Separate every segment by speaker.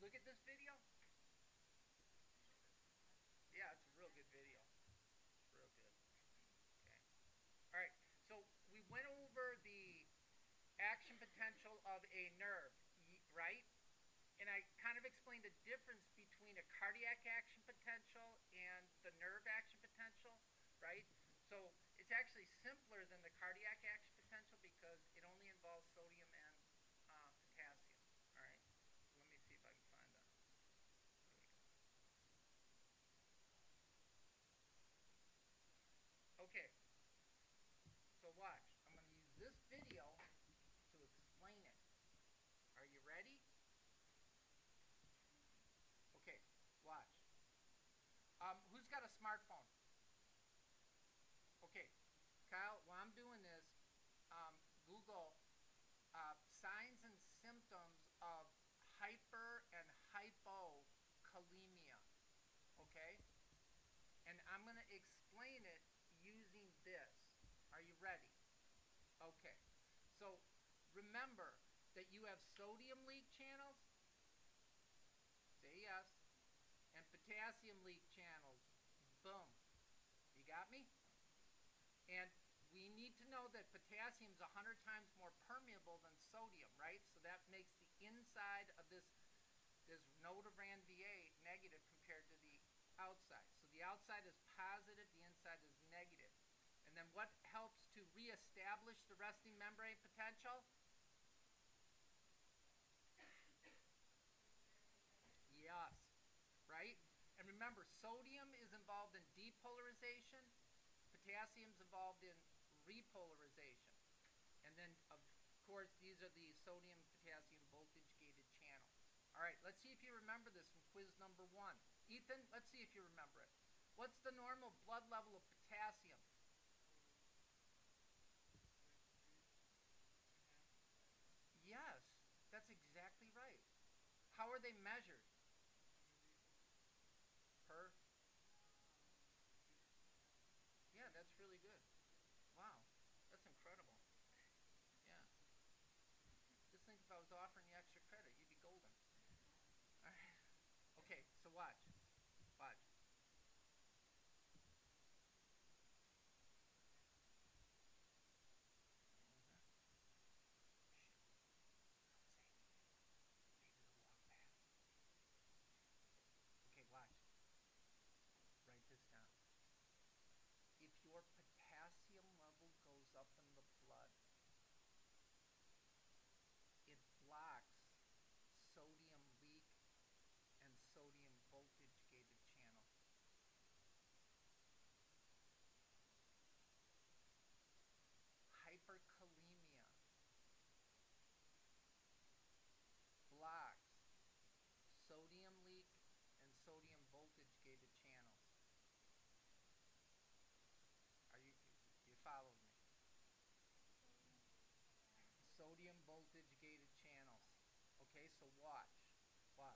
Speaker 1: look at this video? Yeah, it's a real good video. It's real good. Okay. All right. So we went over the action potential of a nerve, right? And I kind of explained the difference between a cardiac action potential and the nerve action potential, right? So it's actually simpler than the cardiac action potential because it only involves sodium and potassium. All right. Let me see if I can find that. There we go. Okay. So watch. I'm going to use this video to explain it. Are you ready? Okay. Watch. Who's got a smartphone? Okay. Kyle, while I'm doing this, Google signs and symptoms of hyper and hypokalemia. Okay? And I'm going to explain it using this. Are you ready? Okay. So remember that you have sodium leak channels. Say yes. And potassium leak channels. Boom. You got me? And we need to know that potassium is 100 times more permeable than sodium, right? So that makes the inside of this node of RANVA negative compared to the outside. So the outside is positive, the inside is negative. And then what helps to reestablish the resting membrane potential? Yes, right? And remember, sodium is involved in depolarization, potassium is involved in repolarization. And then, of course, these are the sodium-potassium voltage-gated channels. All right, let's see if you remember this from quiz number 1. Ethan, let's see if you remember it. What's the normal blood level of potassium? Yes, that's exactly right. How are they measured? Per? Yeah, that's really good. Wow, that's incredible. Yeah. Just think if I was offering you extra credit, you'd be golden. All right. Okay, so watch. Watch. Don't say anything. Maybe they'll walk past. Okay, watch. Write this down. If your potassium level goes up in the blood, it blocks sodium leak and sodium voltage gated channel. Hyperkalemia blocks sodium leak and sodium voltage gated channels. Are you following me? Sodium voltage gated channels. Okay, so watch. Watch.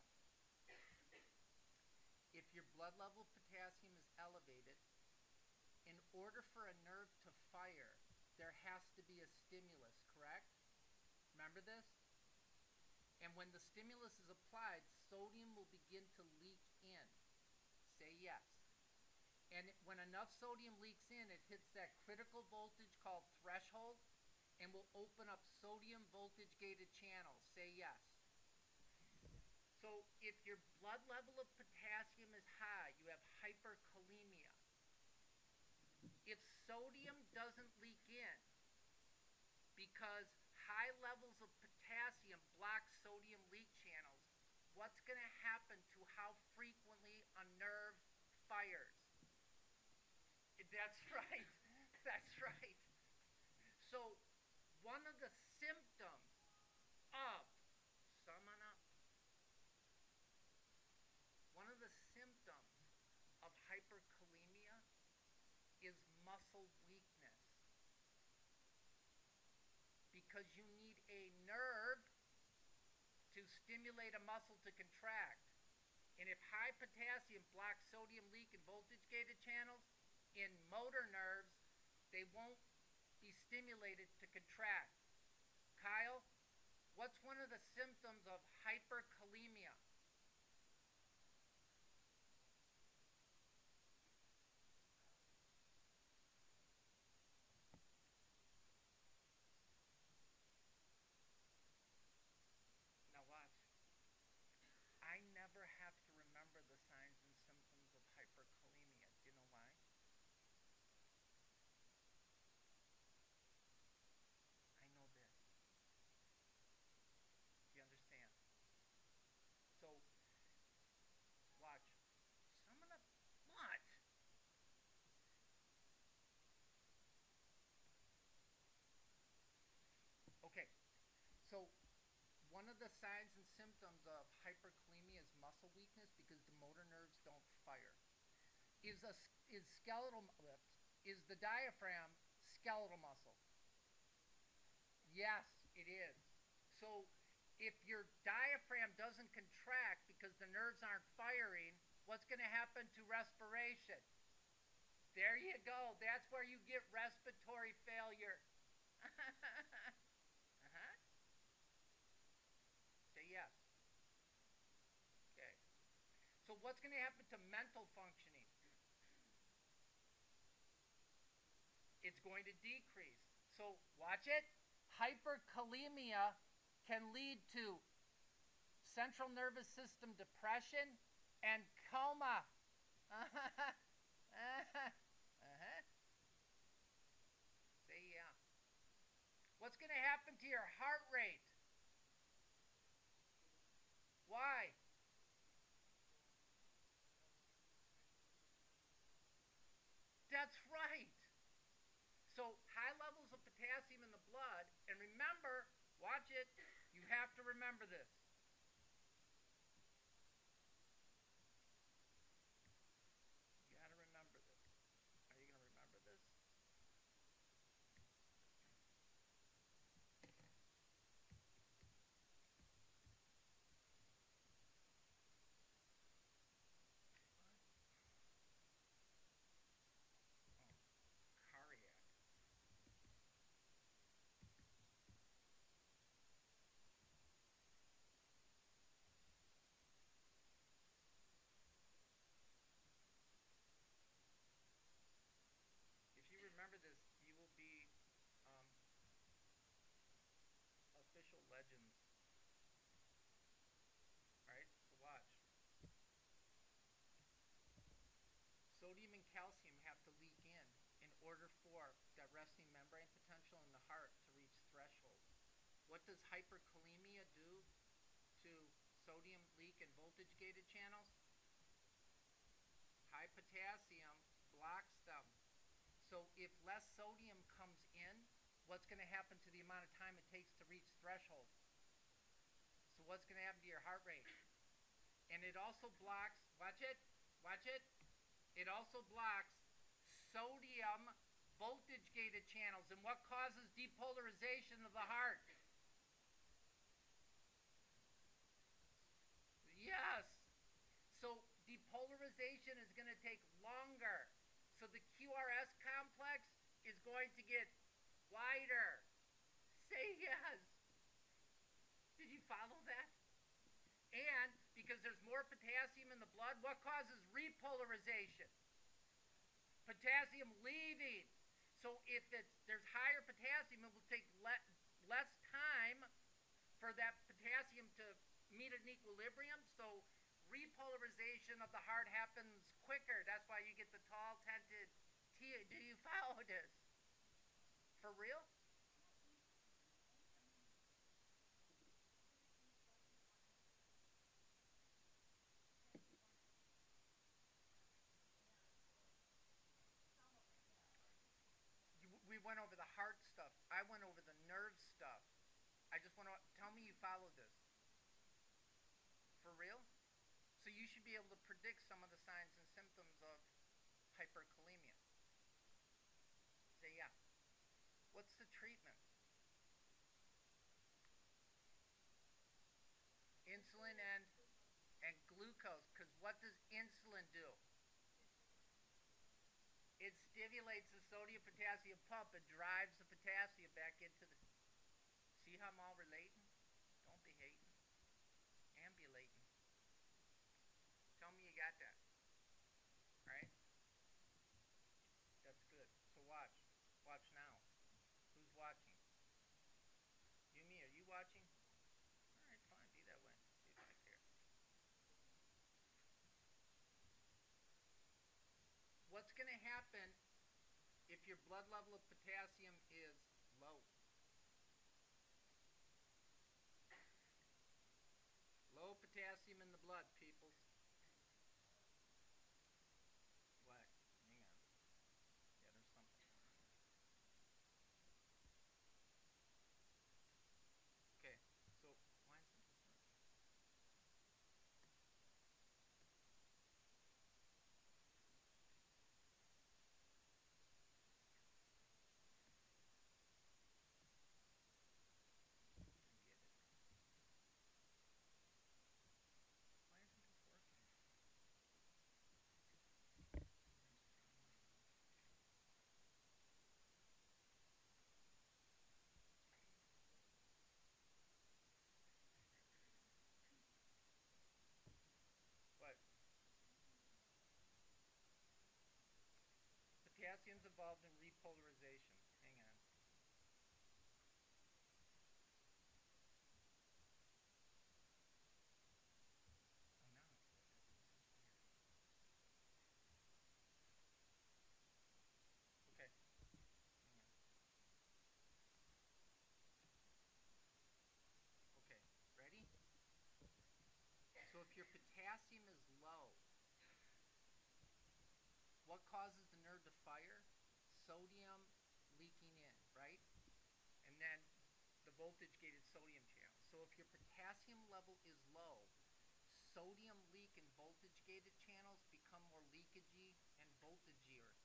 Speaker 1: If your blood level of potassium is elevated, in order for a nerve to fire, there has to be a stimulus, correct? Remember this? And when the stimulus is applied, sodium will begin to leak in. Say yes. And when enough sodium leaks in, it hits that critical voltage called threshold and will open up sodium voltage gated channels. Say yes. So if your blood level of potassium is high, you have hyperkalemia. If sodium doesn't leak in because high levels of potassium block sodium leak channels, what's going to happen to how frequently a nerve fires? That's right. That's right. So one of the symptoms of, summon up, one of the symptoms of hyperkalemia is muscle weakness. Because you need a nerve to stimulate a muscle to contract. And if high potassium blocks sodium leak and voltage gated channels, in motor nerves, they won't be stimulated to contract. Kyle, what's one of the symptoms of hyperkalemia? one of the signs and symptoms of hyperkalemia is muscle weakness because the motor nerves don't fire. Is a is skeletal is the diaphragm skeletal muscle? Yes, it is. So if your diaphragm doesn't contract because the nerves aren't firing, what's going to happen to respiration? There you go. That's where you get respiratory failure. Uh-huh. Say yes. Okay. So what's going to happen to mental functioning? It's going to decrease. So watch it. Hyperkalemia can lead to central nervous system depression and coma. Uh-huh. Uh-huh. Say yeah. What's going to happen to your heart rate? Why? That's right. So high levels of potassium in the blood, and remember, watch it, you have to remember this. You got to remember this. Are you going to remember this? Oh, cardiac. If you remember this, you will be um, official legends. All right, so watch. Sodium and calcium have to leak in order for that resting membrane potential in the heart to reach threshold. What does hyperkalemia do to sodium leak and voltage gated channels? High potassium blocks them. So if less sodium comes in, what's going to happen to the amount of time it takes to reach threshold? So what's going to happen to your heart rate? And it also blocks, watch it, it also blocks sodium voltage gated channels. And what causes depolarization of the heart? Yes. So depolarization is going to take longer. So the QRS complex is going to get wider. Say yes. Did you follow that? And because there's more potassium in the blood, what causes repolarization? Potassium leaving. So if there's higher potassium, it will take less time for that potassium to meet an equilibrium. So repolarization of the heart happens quicker. That's why you get the tall tented T. Do you follow this? For real? We went over the heart stuff. I went over the nerve stuff. I just want to tell me you followed this. For real? So you should be able to predict some of the signs and symptoms of hyperkalemia. Say yeah. What's the treatment? Insulin and glucose. Because what does insulin do? It stimulates the sodium potassium pump and drives the potassium back into the. See how I'm all relating? Don't be hating. Ambulating. Tell me you got that. Right? That's good. So watch. Watch now. Who's watching? You, me, are you watching? All right, fine. Be that way. See if I care. What's going to happen if your blood level of potassium is low? Low potassium in the blood, peoples. What? Hang on. Yeah, there's something going on. Okay, so why isn't depolarization. Hang on. Oh, now it's weird. Okay. Hang on. Okay. Ready? So if your potassium is low, what causes the nerve to fire? Sodium leaking in, right? And then the voltage gated sodium channel. So if your potassium level is low, sodium leak and voltage gated channels become more leakagey and voltagier.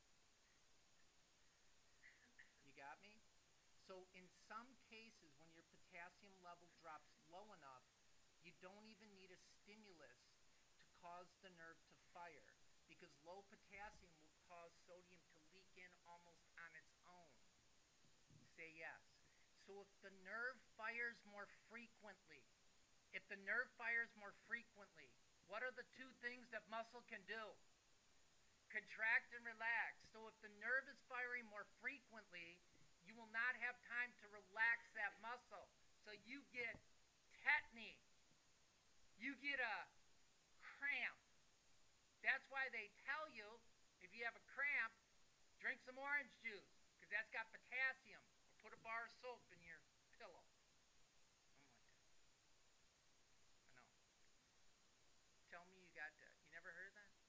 Speaker 1: You got me? So in some cases, when your potassium level drops low enough, you don't even need a stimulus to cause the nerve to fire, because low potassium will cause sodium to leak in almost on its own. Say yes. So if the nerve fires more frequently, if the nerve fires more frequently, what are the two things that muscle can do? Contract and relax. So if the nerve is firing more frequently, you will not have time to relax that muscle. So you get tetany. You get a cramp. That's why they tell you, if you have a cramp, drink some orange juice, because that's got potassium. Or put a bar of soap in your pillow. Something like that. I know. Tell me you got that. You never heard of that?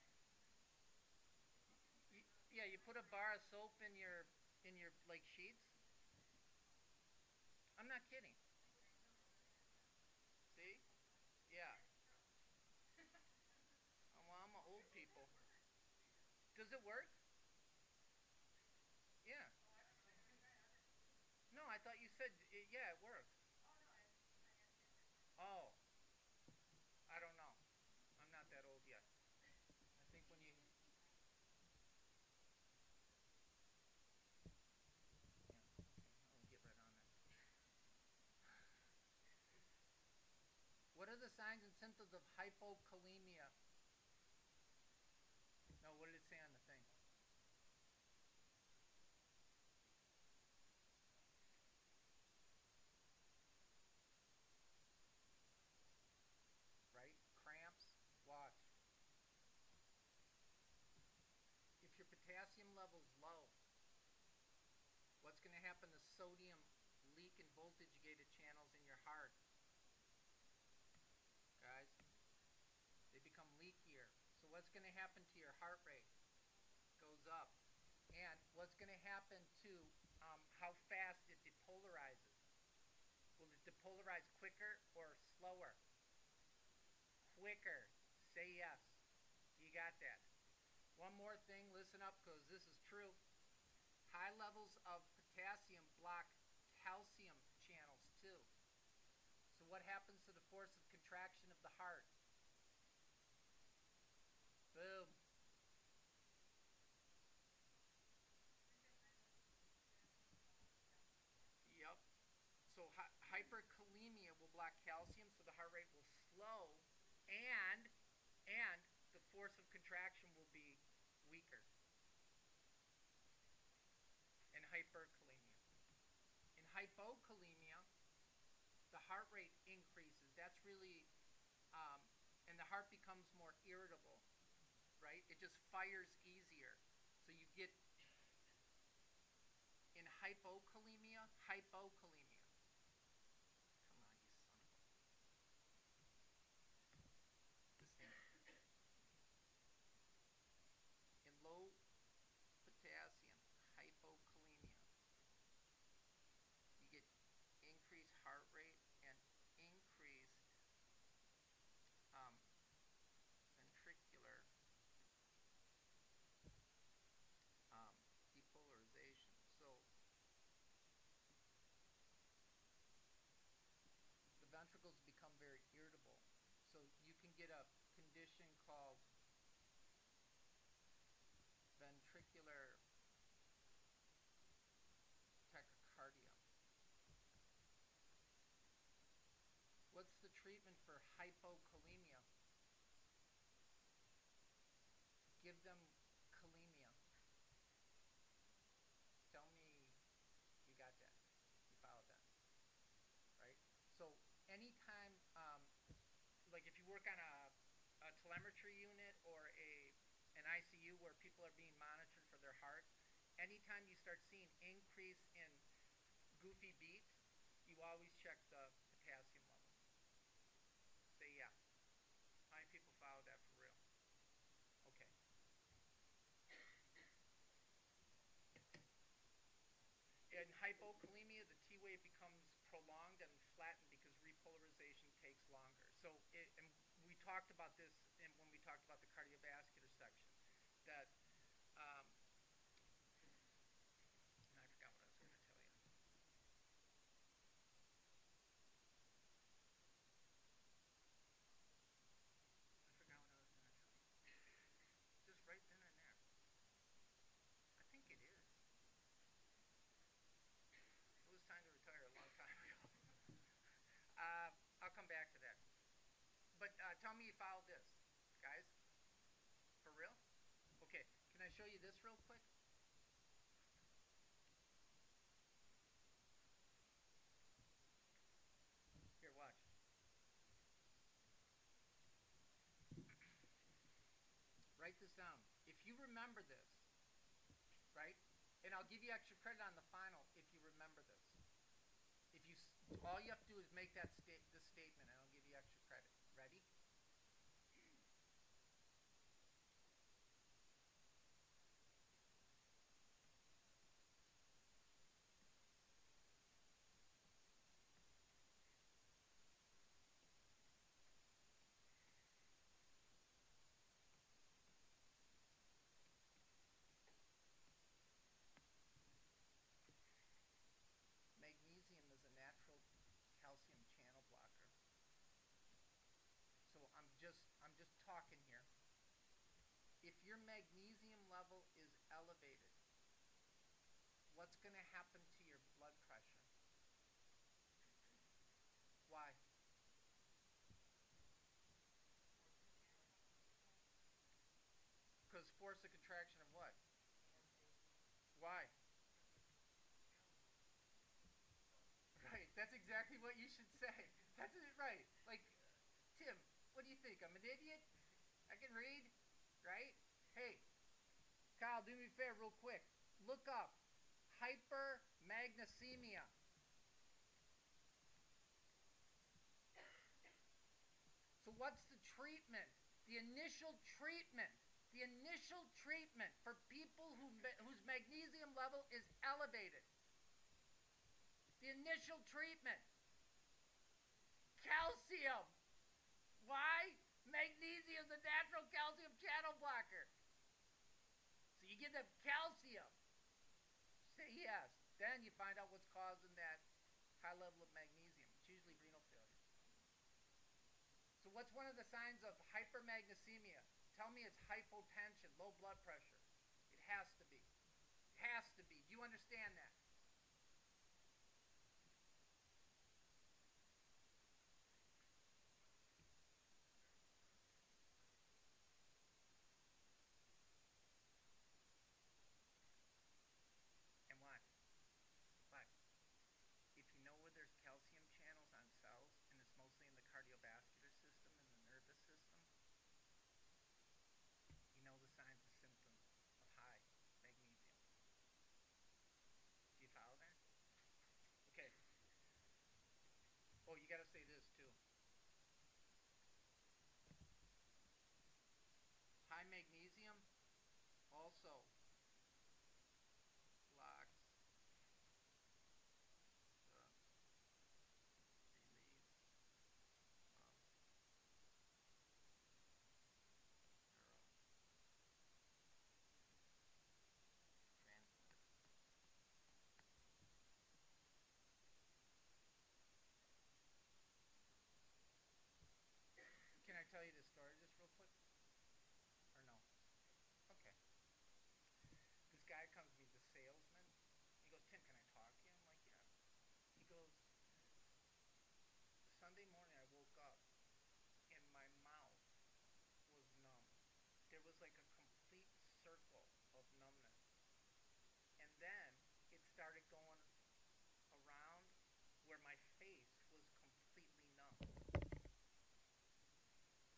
Speaker 1: Yeah, you put a bar of soap in your like sheets. I'm not kidding. See? Yeah. Oh, well, I'm a old people. Does it work? Yeah. No, I thought you said yeah, it works. Oh, I don't know. I'm not that old yet. I think when you yeah, okay, I'll get right on that. What are the signs and symptoms of hypokalemia? No, what did it say on the thing? Right? Cramps. Watch. If your potassium level's low, what's going to happen to sodium leak and voltage gated channels in your heart? Guys, they become leakier. So what's going to happen to your heart rate? Goes up. And what's going to happen to how fast it depolarizes? Will it depolarize quicker or slower? Quicker. Say yes. You got that. One more thing, listen up because this is true. High levels of potassium block calcium channels too. So what happens to the force of contraction of the heart? Boom. Yep. So hyperkalemia will block calcium, so the heart rate will slow, and and the force of contraction will be weaker in hyperkalemia. In hypokalemia, the heart rate increases. That's really, um, and the heart becomes more irritable, right? It just fires easier. So you get in hypokalemia. Come on, you son of a. This thing. In low potassium, hypokalemia, you get increased heart rate and increased um, ventricular um, depolarization. So the ventricles become very irritable. So you can get a condition called ventricular tachycardia. What's the treatment for hypokalemia? Give them kalemia. work on a telemetry unit or an ICU where people are being monitored for their heart, anytime you start seeing increase in goofy beats, you always check the potassium level. Say yeah. How many people follow that for real? Okay. In hypokalemia, the T wave becomes prolonged and flattened because repolarization takes longer. And we talked about this when we talked about the cardiovascular section, that um, and I forgot what I was going to tell you. I forgot what I was going to tell you. Just right then and there. I think it is. It was time to retire a long time ago. I'll come back to that. But tell me you followed this, guys. For real? Okay. Can I show you this real quick? Here, watch. Write this down. If you remember this, right? And I'll give you extra credit on the final if you remember this. If you, all you have to do is make this statement, and I'll give you extra credit. Ready? Magnesium is a natural calcium channel blocker. So I'm just talking here. If your magnesium level is elevated, what's going to happen to your blood pressure? Why? Because force of contraction of what? Why? Right. That's exactly what you should say. That's it, right. Like, Tim, what do you think? I'm an idiot? I can read, right? Hey, Kyle, do me a favor real quick. Look up hypermagnesemia. So what's the treatment? The initial treatment. The initial treatment for people whose magnesium level is elevated. The initial treatment. Calcium. Why? Magnesium is a natural calcium channel blocker. So you give them calcium. Say yes. Then you find out what's causing that high level of magnesium. It's usually renal failure. So what's one of the signs of hypermagnesemia? Tell me it's hypotension, low blood pressure. It has to be. It has to be. Do you understand that? And why? But if you know where there's calcium channels on cells, and it's mostly in the cardiovascular system and the nervous system, you know the signs and symptoms of high magnesium. Do you follow that? Okay. Oh, you got to say this too. High magnesium also blocks the release of neurotransmitters. Can I tell you the story just real quick? Or no? Okay. This guy comes to me, the salesman. He goes, Tim, can I talk to you? I'm like, yeah. He goes, Sunday morning I woke up and my mouth was numb. There was like a complete circle of numbness. And then it started going around where my face was completely numb.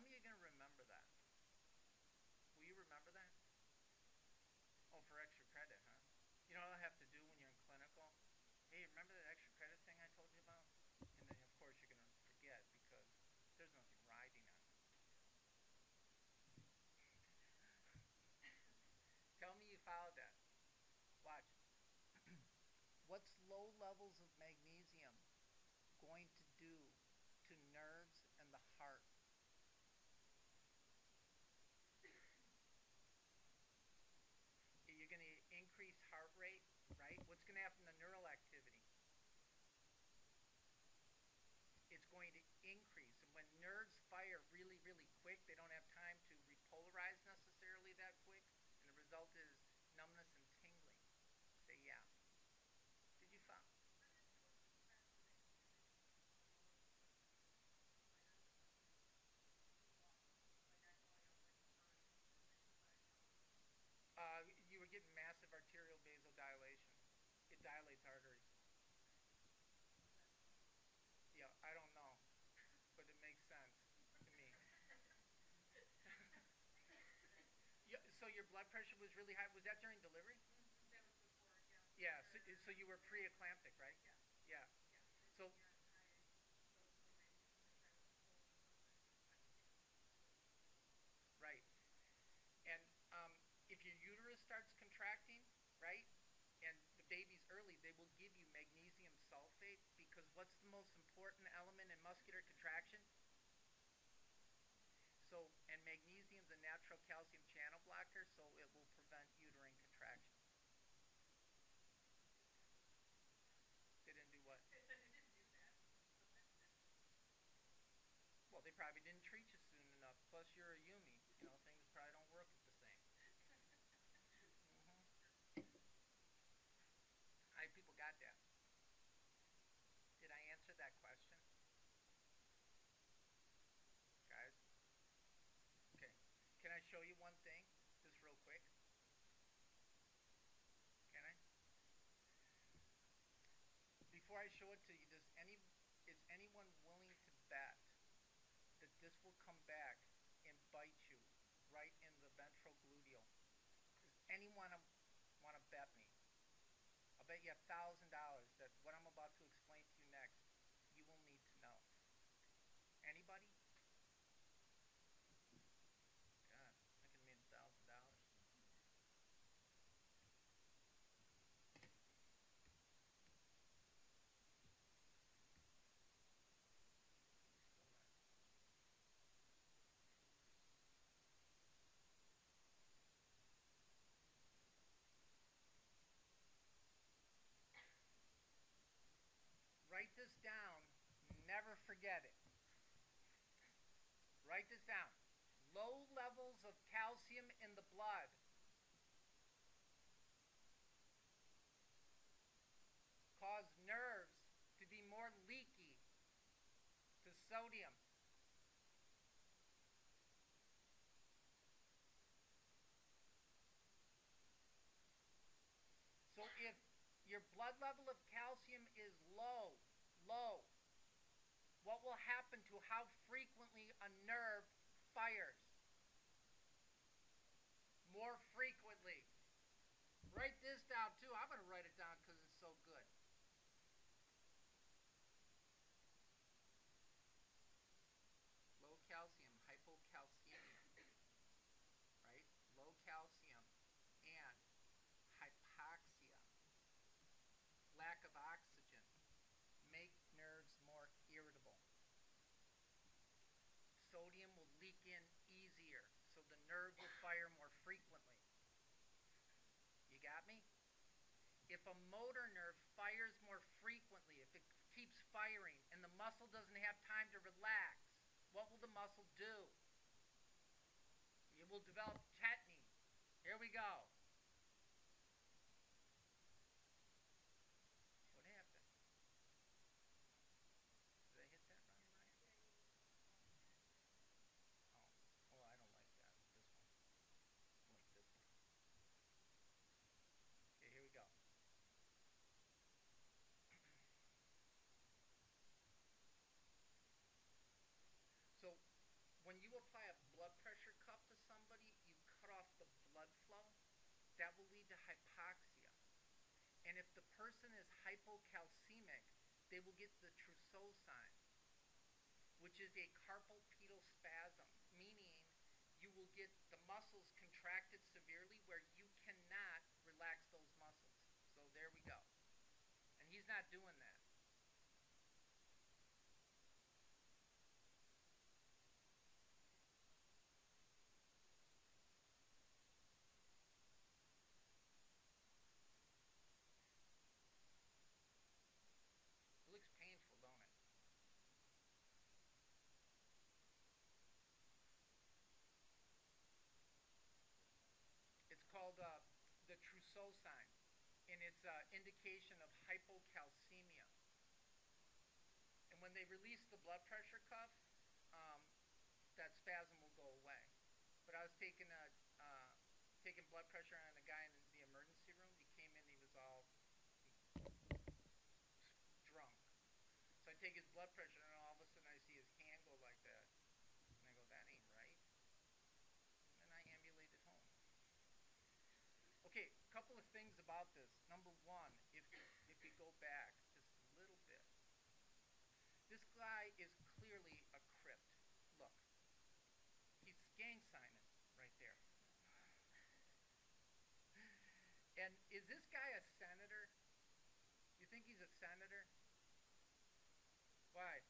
Speaker 1: me you're going to remember that. Will you remember that? Oh, for extra credit, huh? You know what I have to do when you're in clinical? Hey, remember that extra credit thing I told you about? And then, of course, you're going to forget because there's nothing riding on it. Tell me you followed that. Watch. What's low levels of magnesium going to do to nerves and the heart? You're going to increase heart rate, right? What's going to happen to neural activity? It's going to increase. And when nerves fire really, really quick, they don't have time to repolarize necessarily that quick. And the result is numbness and tingling. Say, yeah. Did you find? You were getting massive arterial vasodilation. It dilates arteries. Yeah, I don't know, but it makes sense to me. Yeah, so your blood pressure was really high. Was that during delivery? Yeah. So you were pre-eclamptic, right? Yeah. So right. And if your uterus starts contracting, right, and the baby's early, they will give you magnesium sulfate because what's the most important element in muscular contraction? So, and magnesium's a natural calcium channel blocker, so it will prevent uterine contraction. They didn't do what? Well, they probably didn't treat you soon enough. Plus, you're a Yumi. You know, things probably don't work the same. How many people got that? Did I answer that question, guys? Okay. Can I show you one thing, just real quick? Can I? Before I show it to you, is anyone willing to bet that this will come back and bite you right in the ventral gluteal? Does anyone want to bet me? I'll bet you $1,000 that what I'm about to explain to you next, you will need to know. Anybody? God, I could mean $1,000. Write this down. Never forget it. Write this down. Low levels of calcium in the blood cause nerves to be more leaky to sodium. So if your blood level of calcium is low, what will happen to how frequently a nerve fires? More frequently. Write this down too. I'm going to write it down because it's so good. Low calcium, hypocalcemia, right? Low calcium and hypoxia, lack of oxygen, make nerves more irritable. Sodium will leak in easier, so the nerve will fire more frequently. You got me? If a motor nerve fires more frequently, if it keeps firing and the muscle doesn't have time to relax, what will the muscle do? It will develop tetany. Here we go. What happened? Did I hit that wrong, Ryan? Oh, I don't like that. This one. I like this one. Okay, here we go. So when you apply a blood pressure cuff to somebody, you cut off the blood flow. That will lead to hypoxia. And if the person is hypocalcemic, they will get the Trousseau sign, which is a carpal pedal spasm, meaning you will get the muscles contracted severely where you cannot relax those muscles. So there we go. And he's not doing that. It looks painful, don't it? It's called the Trousseau sign, and it's an indication of hypocalcemia. And when they release the blood pressure cuff, um, that spasm will go away. But I was taking blood pressure on a guy in the emergency room. He came in, he was all drunk. So I take his blood pressure, and all of a sudden I see his hand go like that, and I go, "That ain't right." And then I ambulated home. Okay, a couple of things about this. Number one, if we go back just a little bit, this guy is clearly a crypt. Look, he's gang signing right there. And is this guy a senator? You think he's a senator? Why?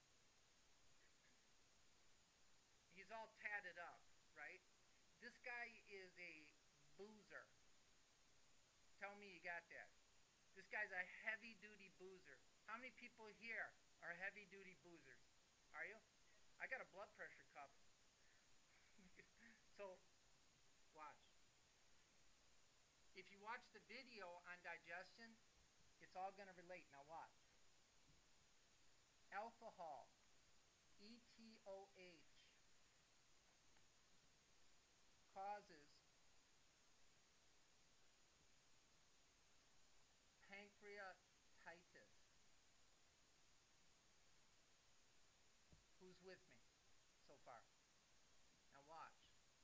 Speaker 1: He's all tatted up, right? This guy is a boozer. Tell me you got that. This guy's a heavy duty boozer. How many people here are heavy duty boozers? Are you? I got a blood pressure cuff. So, watch. If you watch the video on digestion, it's all going to relate. Now, watch. Alcohol, ETOH, causes pancreatitis. Who's with me so far? Now, watch.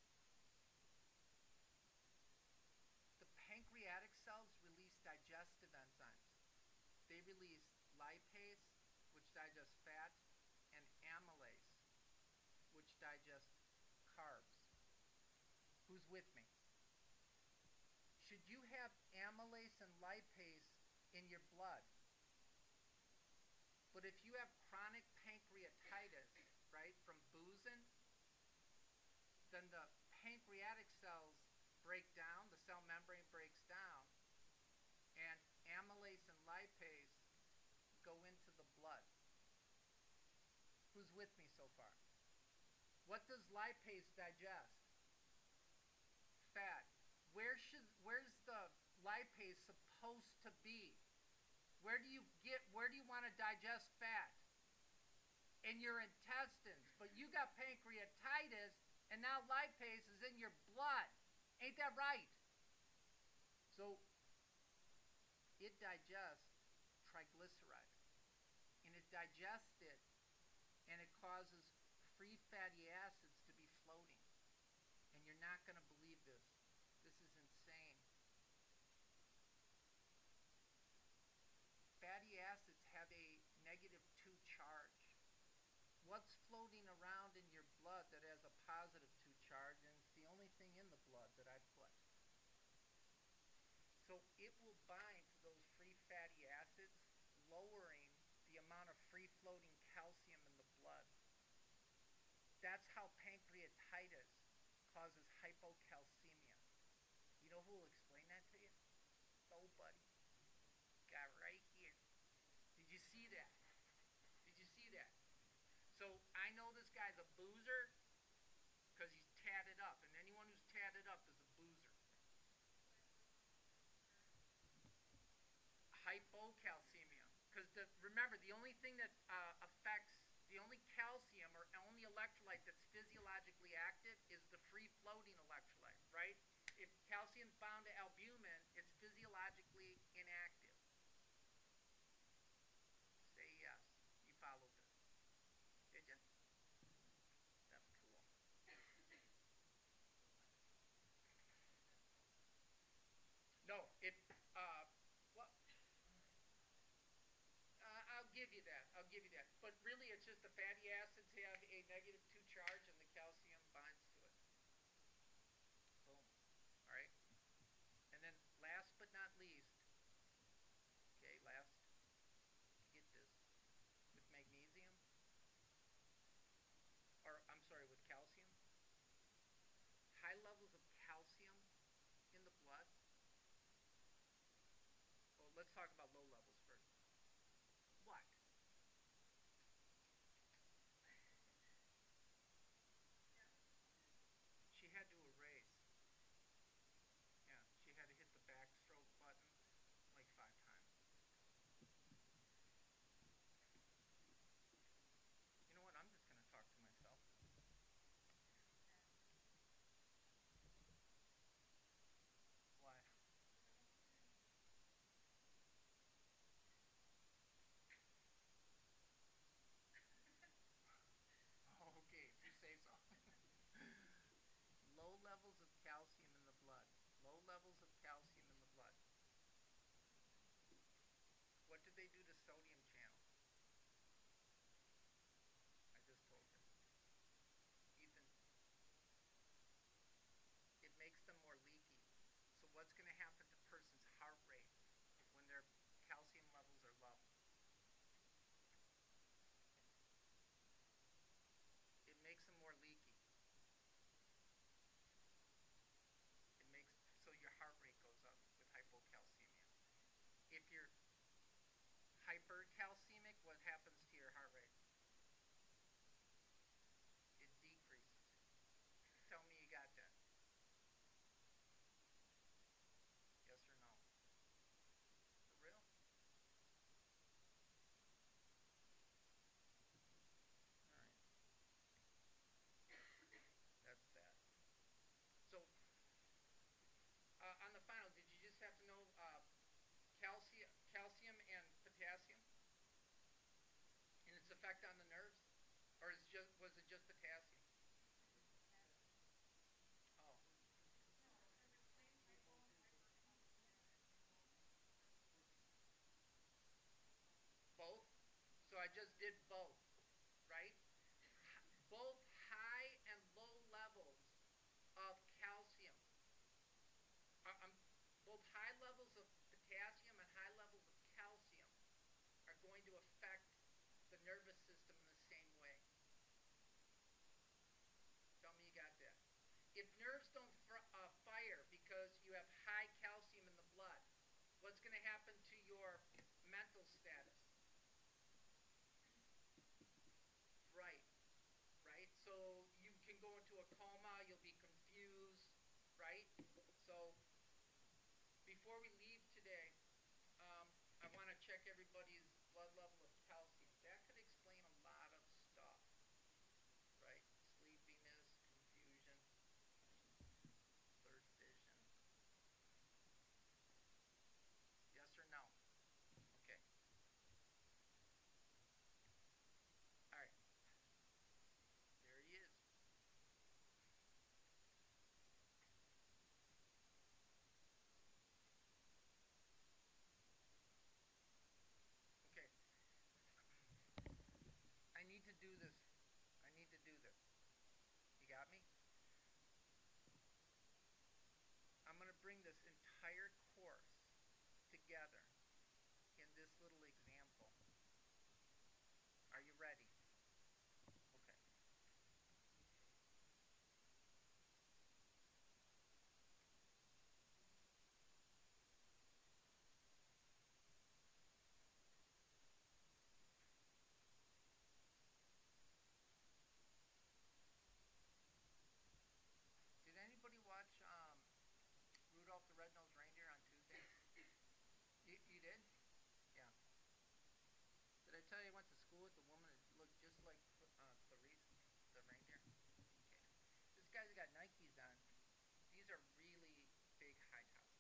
Speaker 1: The pancreatic cells release digestive enzymes. They release lipase, which digests fat, and amylase, which digests carbs. Who's with me? Should you have amylase and lipase in your blood? But if you have chronic pancreatitis, right, from boozing, then the pancreatic cells break down, the cell membrane breaks down, and amylase and lipase go into the blood. Who's with me so far? What does lipase digest? Fat. Where's the lipase supposed to be? Where do you want to digest fat? In your intestines. But you got pancreatitis and now lipase is in your blood. Ain't that right? So it digests triglycerides, and it digests it, and it causes free fatty acids to be floating. And you're not going to believe this. This is insane. Fatty acids have a negative 2 charge. What's floating around in your blood that has a positive 2 charge, and it's the only thing in the blood that I put. So it will bind to those free fatty acids, lowering the amount of free floating calcium in the blood. That's how pancreatitis causes hypocalcemia. You know who will explain that to you? Nobody. Got right here. Did you see that? Did you see that? So I know this guy's a boozer because he's tatted up, and anyone who's tatted up is a boozer. Hypocalcemia. Because remember, the only thing that affects, the only calcium or only electrolyte that's physiologically active is the free floating electrolyte, right? If calcium's bound to albumin, it's physiologically inactive. Say yes. You followed this. Did you? That's cool. give you that. But really, it's just the fatty acids have a -2 charge, and the calcium binds to it. Boom. All right. And then, last but not least, okay, last, get this, with magnesium, or I'm sorry, with calcium, high levels of calcium in the blood. Well, let's talk about low levels first. What? She had to erase. Yeah, she had to hit the backstroke button like 5 times. You know what? I'm just going to talk to myself. Why? Okay, if you say so. Low levels of calcium in the blood. Low levels of calcium in the blood. What did they do to sodium channels? I just told you. Ethan, it makes them more leaky. So what's going to happen to a person's heart rate when their calcium levels are low? It makes them more leaky. It makes so your heart rate goes up with hypocalcemia. If you're hypercalcemic, what happens to your heart rate? It decreases. Tell me you got that. Yes or no? For real? All right. That's that. So on the final, did you just have to know calcium and potassium and its effect on the nerves, or was it just potassium? Oh, both. So I just did both, right? Both high and low levels of calcium. Um, both high levels of potassium and high levels of calcium are going to affect the nervous system in the same way. Tell me you got that. If nerves don't fire because you have high calcium in the blood, what's going to happen to your mental status? Right, right. So you can go into a coma, you'll be confused, right? So before we leave today, I want to check everybody's blood level of calcium. That could explain a lot of stuff, right? Sleepiness, confusion, blurred vision. Yes or no? Okay. All right. There he is. Okay. I need to do this. I need to do this. You got me? I'm going to bring this entire course together in this little example. Are you ready? Okay. Did anybody watch Rudolph the Red-Nosed Reindeer on Tuesday? You did? Yeah. Did I tell you I went to school with the woman that looked just like Clarice, the reindeer? Okay. This guy's got Nikes on. These are really big high tops.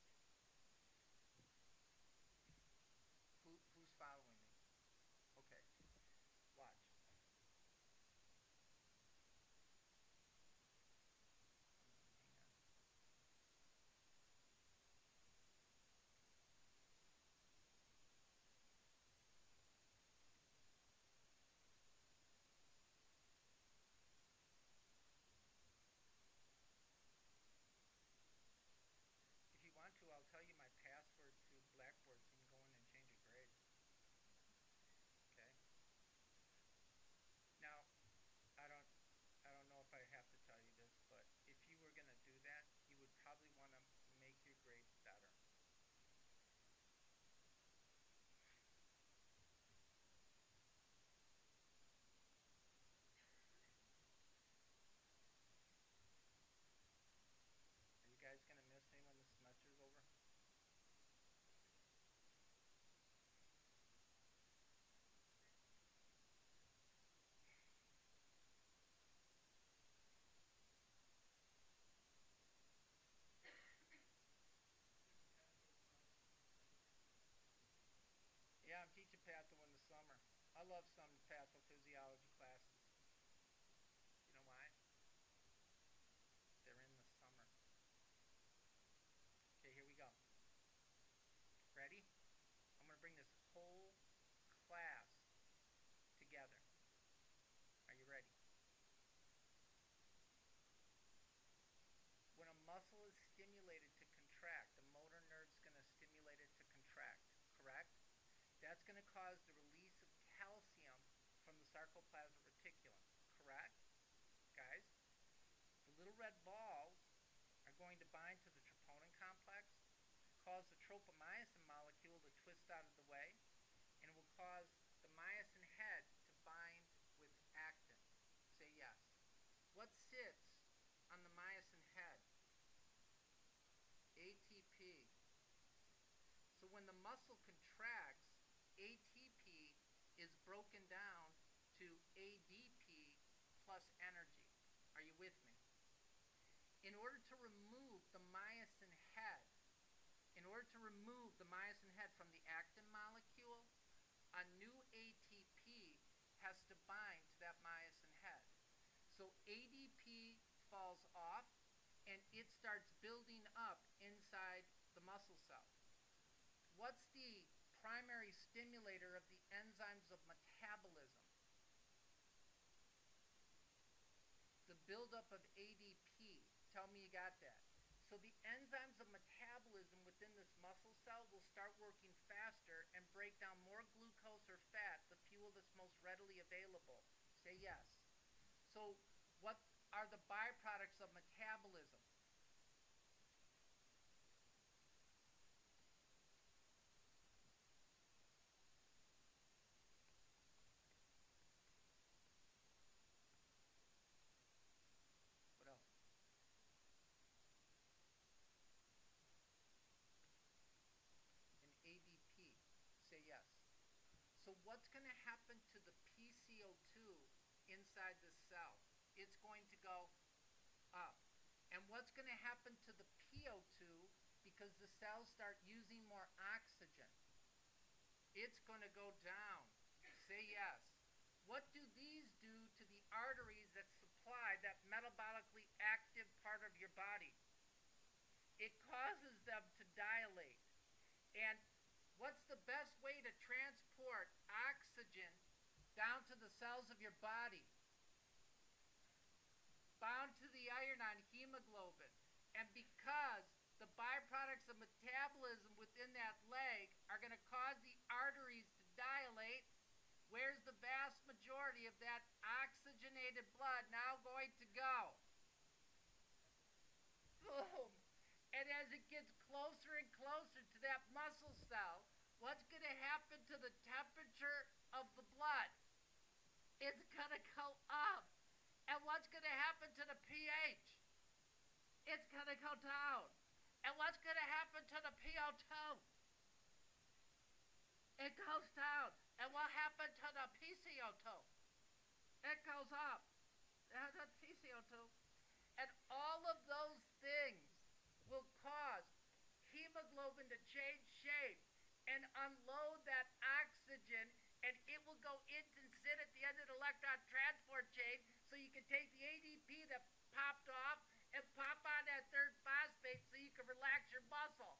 Speaker 1: Who's following me? Okay. Watch. Hang on. sarcoplasmic reticulum, correct? Guys, the little red balls are going to bind to the troponin complex, cause the tropomyosin molecule to twist out of the way, and it will cause the myosin head to bind with actin. Say yes. What sits on the myosin head? ATP. So when the muscle contracts, ATP is broken down to ADP plus energy. Are you with me? In order to remove the myosin head, from the actin molecule, a new ATP has to bind to that myosin head. So ADP falls off and it starts building up inside the muscle cell. What's the primary stimulator of the enzymes of metabolism? The buildup of ADP. Tell me you got that. So the enzymes of metabolism within this muscle cell will start working faster and break down more glucose or fat, the fuel that's most readily available. Say yes. So what are the byproducts of metabolism? What else? And ADP. Say yes. So what's going to happen to the PCO2 inside the cell? It's going to go up. And what's going to happen to the PO2 because the cells start using more oxygen? It's going to go down. Say yes. What do these do to the arteries that supply that metabolically active part of your body? It causes them to dilate. And what's the best way to transport oxygen down to the cells of your body? Bound to the iron on hemoglobin. And because the byproducts of metabolism within that leg are going to cause the arteries to dilate, where's the vast majority of that oxygenated blood now going to go? Boom. And as it gets closer and closer to that muscle cell, what's going to happen to the temperature of the blood? It's going to go up. And what's going to happen to the pH? It's going to go down. And what's going to happen to the PO2? It goes down. And what happened to the PCO2? It goes up. That's PCO2. And all of those things will cause hemoglobin to change shape and unload that oxygen, and it will go in and sit at the end of the electron transport chain, so you can take the ADP that popped off and pop on that third phosphate so you can relax your muscle.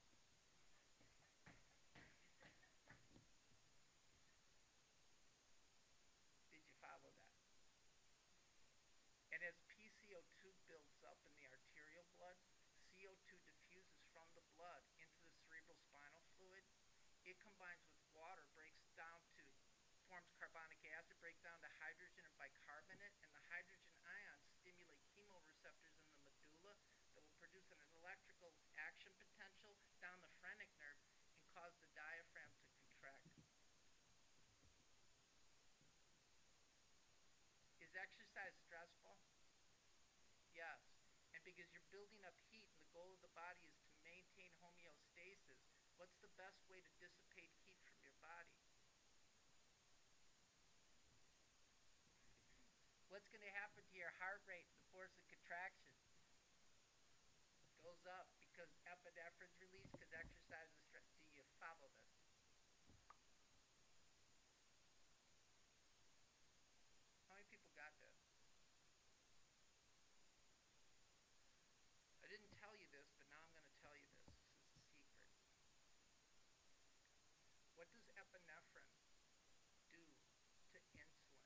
Speaker 1: Did you follow that? And as PCO2 builds up in the arterial blood, CO2 diffuses from the blood into the cerebral spinal fluid. It combines with water, breaks down to, forms carbonic acid, breaks down to hydrogen and bicarbonate, and the hydrogen ions stimulate chemoreceptors in the medulla that will produce an electrical action potential down the phrenic nerve and cause the diaphragm to contract. Is exercise stressful? Yes. And because you're building up heat and the goal of the body is to maintain homeostasis, what's the best way to dissipate heat from your body? What's going to happen to your heart rate, the force of contraction? Goes up because epinephrine's released because exercise is stress. Do you follow this? How many people got this? I didn't tell you this, but now I'm going to tell you this. This is a secret. What does epinephrine do to insulin?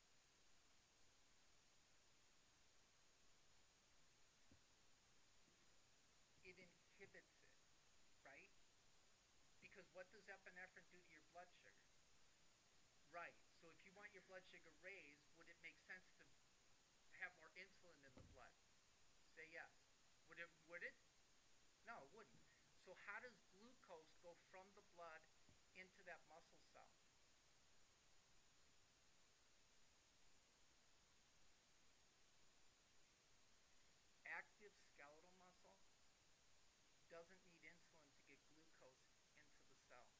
Speaker 1: It inhibits it, right? Because what does epinephrine do to your blood sugar? Right. So if you want your blood sugar raised, would it make sense to have more insulin in the blood? Say yes. Would it? No, it wouldn't. So how does glucose go from the blood into that muscle cell? Active skeletal muscle doesn't need insulin to get glucose into the cell.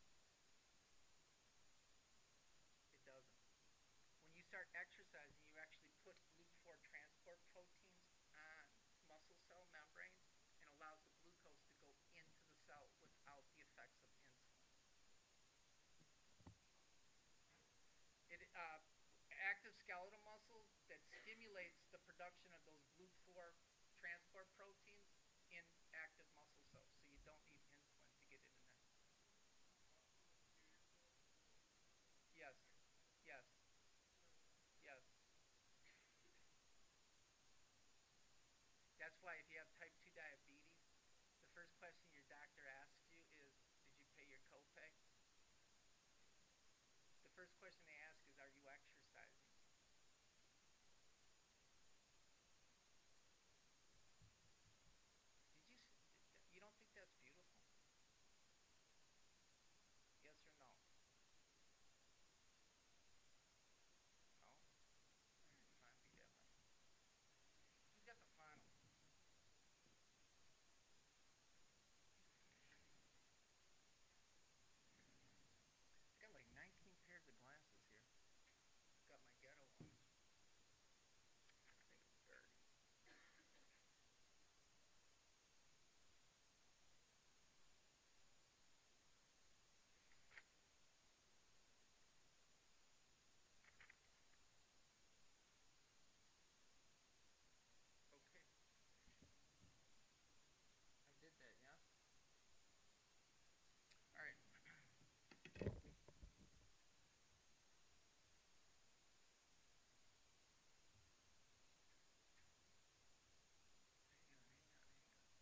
Speaker 1: It doesn't. When you start exercising, you actually put GLUT4 transport proteins on muscle cell membranes and allows the glucose to go into the cell without the effects of insulin. It active skeletal muscle that stimulates the production of those GLUT4 transport proteins in active muscle cells, so you don't need insulin to get it in there. Yes, yes, yes. That's why if you have type 2 diabetes, the first question your doctor asks you is, did you pay your copay? The first question they ask is, are you exercising? Did you you don't think that's beautiful? Yes or no? No? All right, fine, be that way. Who's got the final? I got like 19 pairs of glasses here. Got my ghetto ones. I think it's dirty. Okay, I did that, yes? All right. Hang on, hang on, hang on.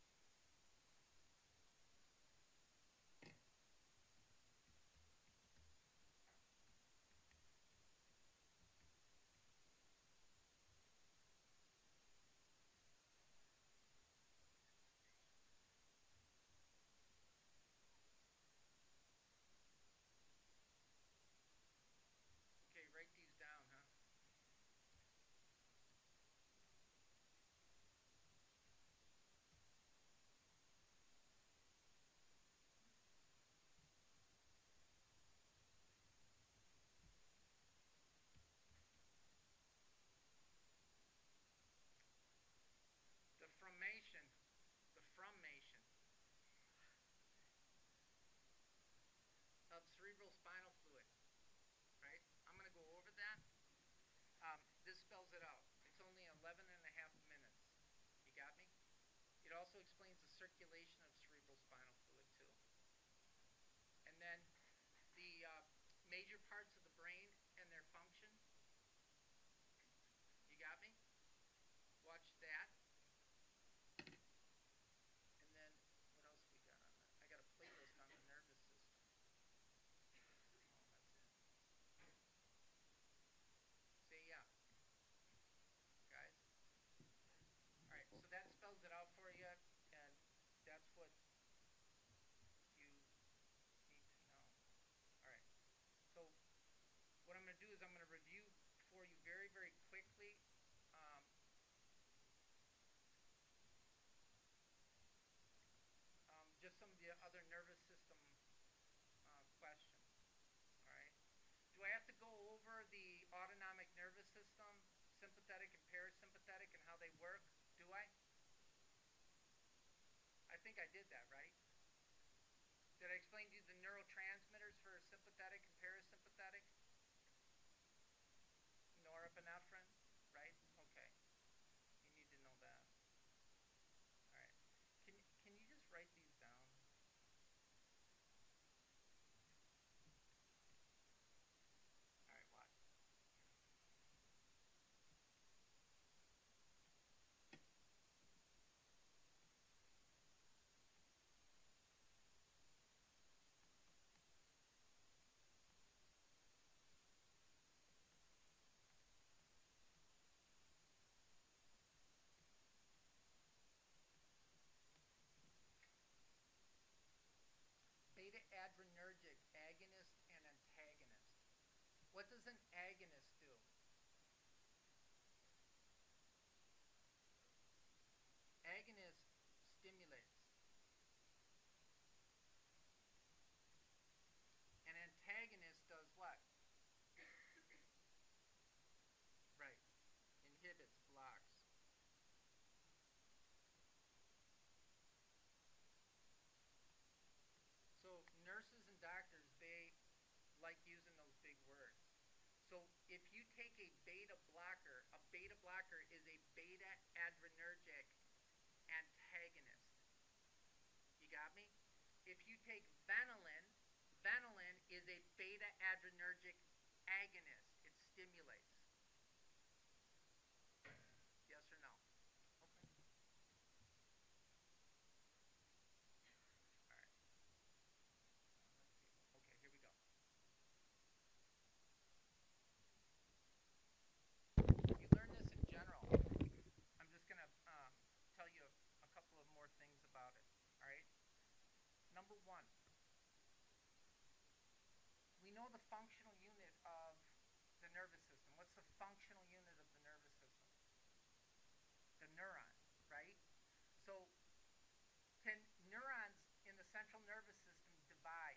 Speaker 1: Okay, write these down, huh? The formation, the formation of cerebral spinal fluid, right? I'm going to go over that. This spells it out. It's only 11 and a half minutes. You got me? It also explains the circulation of cerebral spinal fluid, too. And then the major parts of the brain and their function. You got me? Watch that. And then what else we got on that? I got a playlist on the nervous system. Oh, that's it. Say yeah, guys. All right, so that spells it out for you, and that's what you need to know. All right. So what I'm going to do is I'm going to review for you very, very quickly. Um, just some of the other nervous system questions. All right. Do I have to go over the autonomic nervous system, sympathetic and parasympathetic, and how they work? Do I? I think I did that, right? Did I explain to you the neurotransmitters for sympathetic and parasympathetic? Norepinephrine, right? Okay. You need to know that. All right. Can you just write these down? All right, watch. does an agonist do? Agonist stimulates. An antagonist does what? Right. Inhibits, blocks. So nurses and doctors, they like using those big words. So if you take a beta blocker is a beta adrenergic antagonist. You got me? If you take Vanillin, Vanillin is a beta adrenergic agonist. It stimulates. Yes or no? Okay. All right. Let's see. Okay, here we go. You learn this in general. I'm just going to tell you a couple of more things about it. All right. Number one, we know the functional unit of the nervous system. What's the functional unit of the nervous system? The neuron, right? So, can neurons in the central nervous system divide?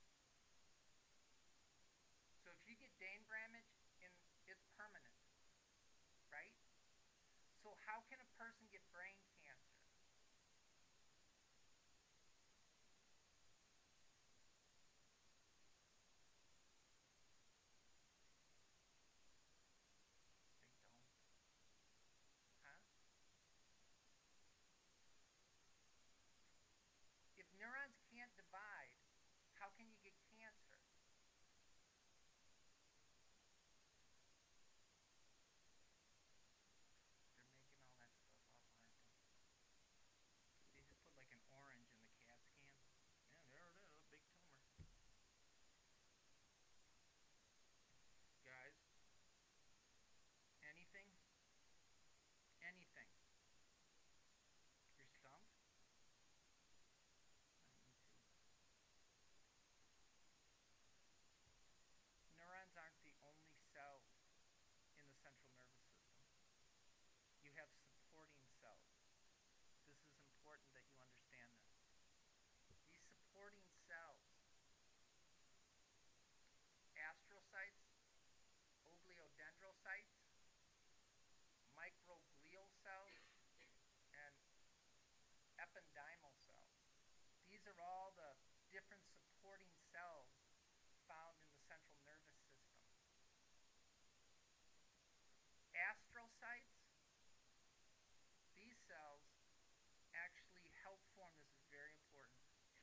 Speaker 1: So, if you get Dane-Bramage, it's permanent, right? So, how can a person get brain cancer? They don't. Huh? If neurons can't divide, how can you get cancer? They're making all that stuff up, aren't they? They just put like an orange in the CAT scan. Yeah, there it is, a big tumor. Guys, anything? Anything. You're stumped? Me too. Neurons aren't the only cells in the central nervous system. You have supporting cells. This is important that you understand this. These supporting cells, astrocytes, ogliodendrocytes, microglial cells, and ependymal cells. These are all the different supporting cells found in the central nervous system. Astrocytes, these cells actually help form, this is very important,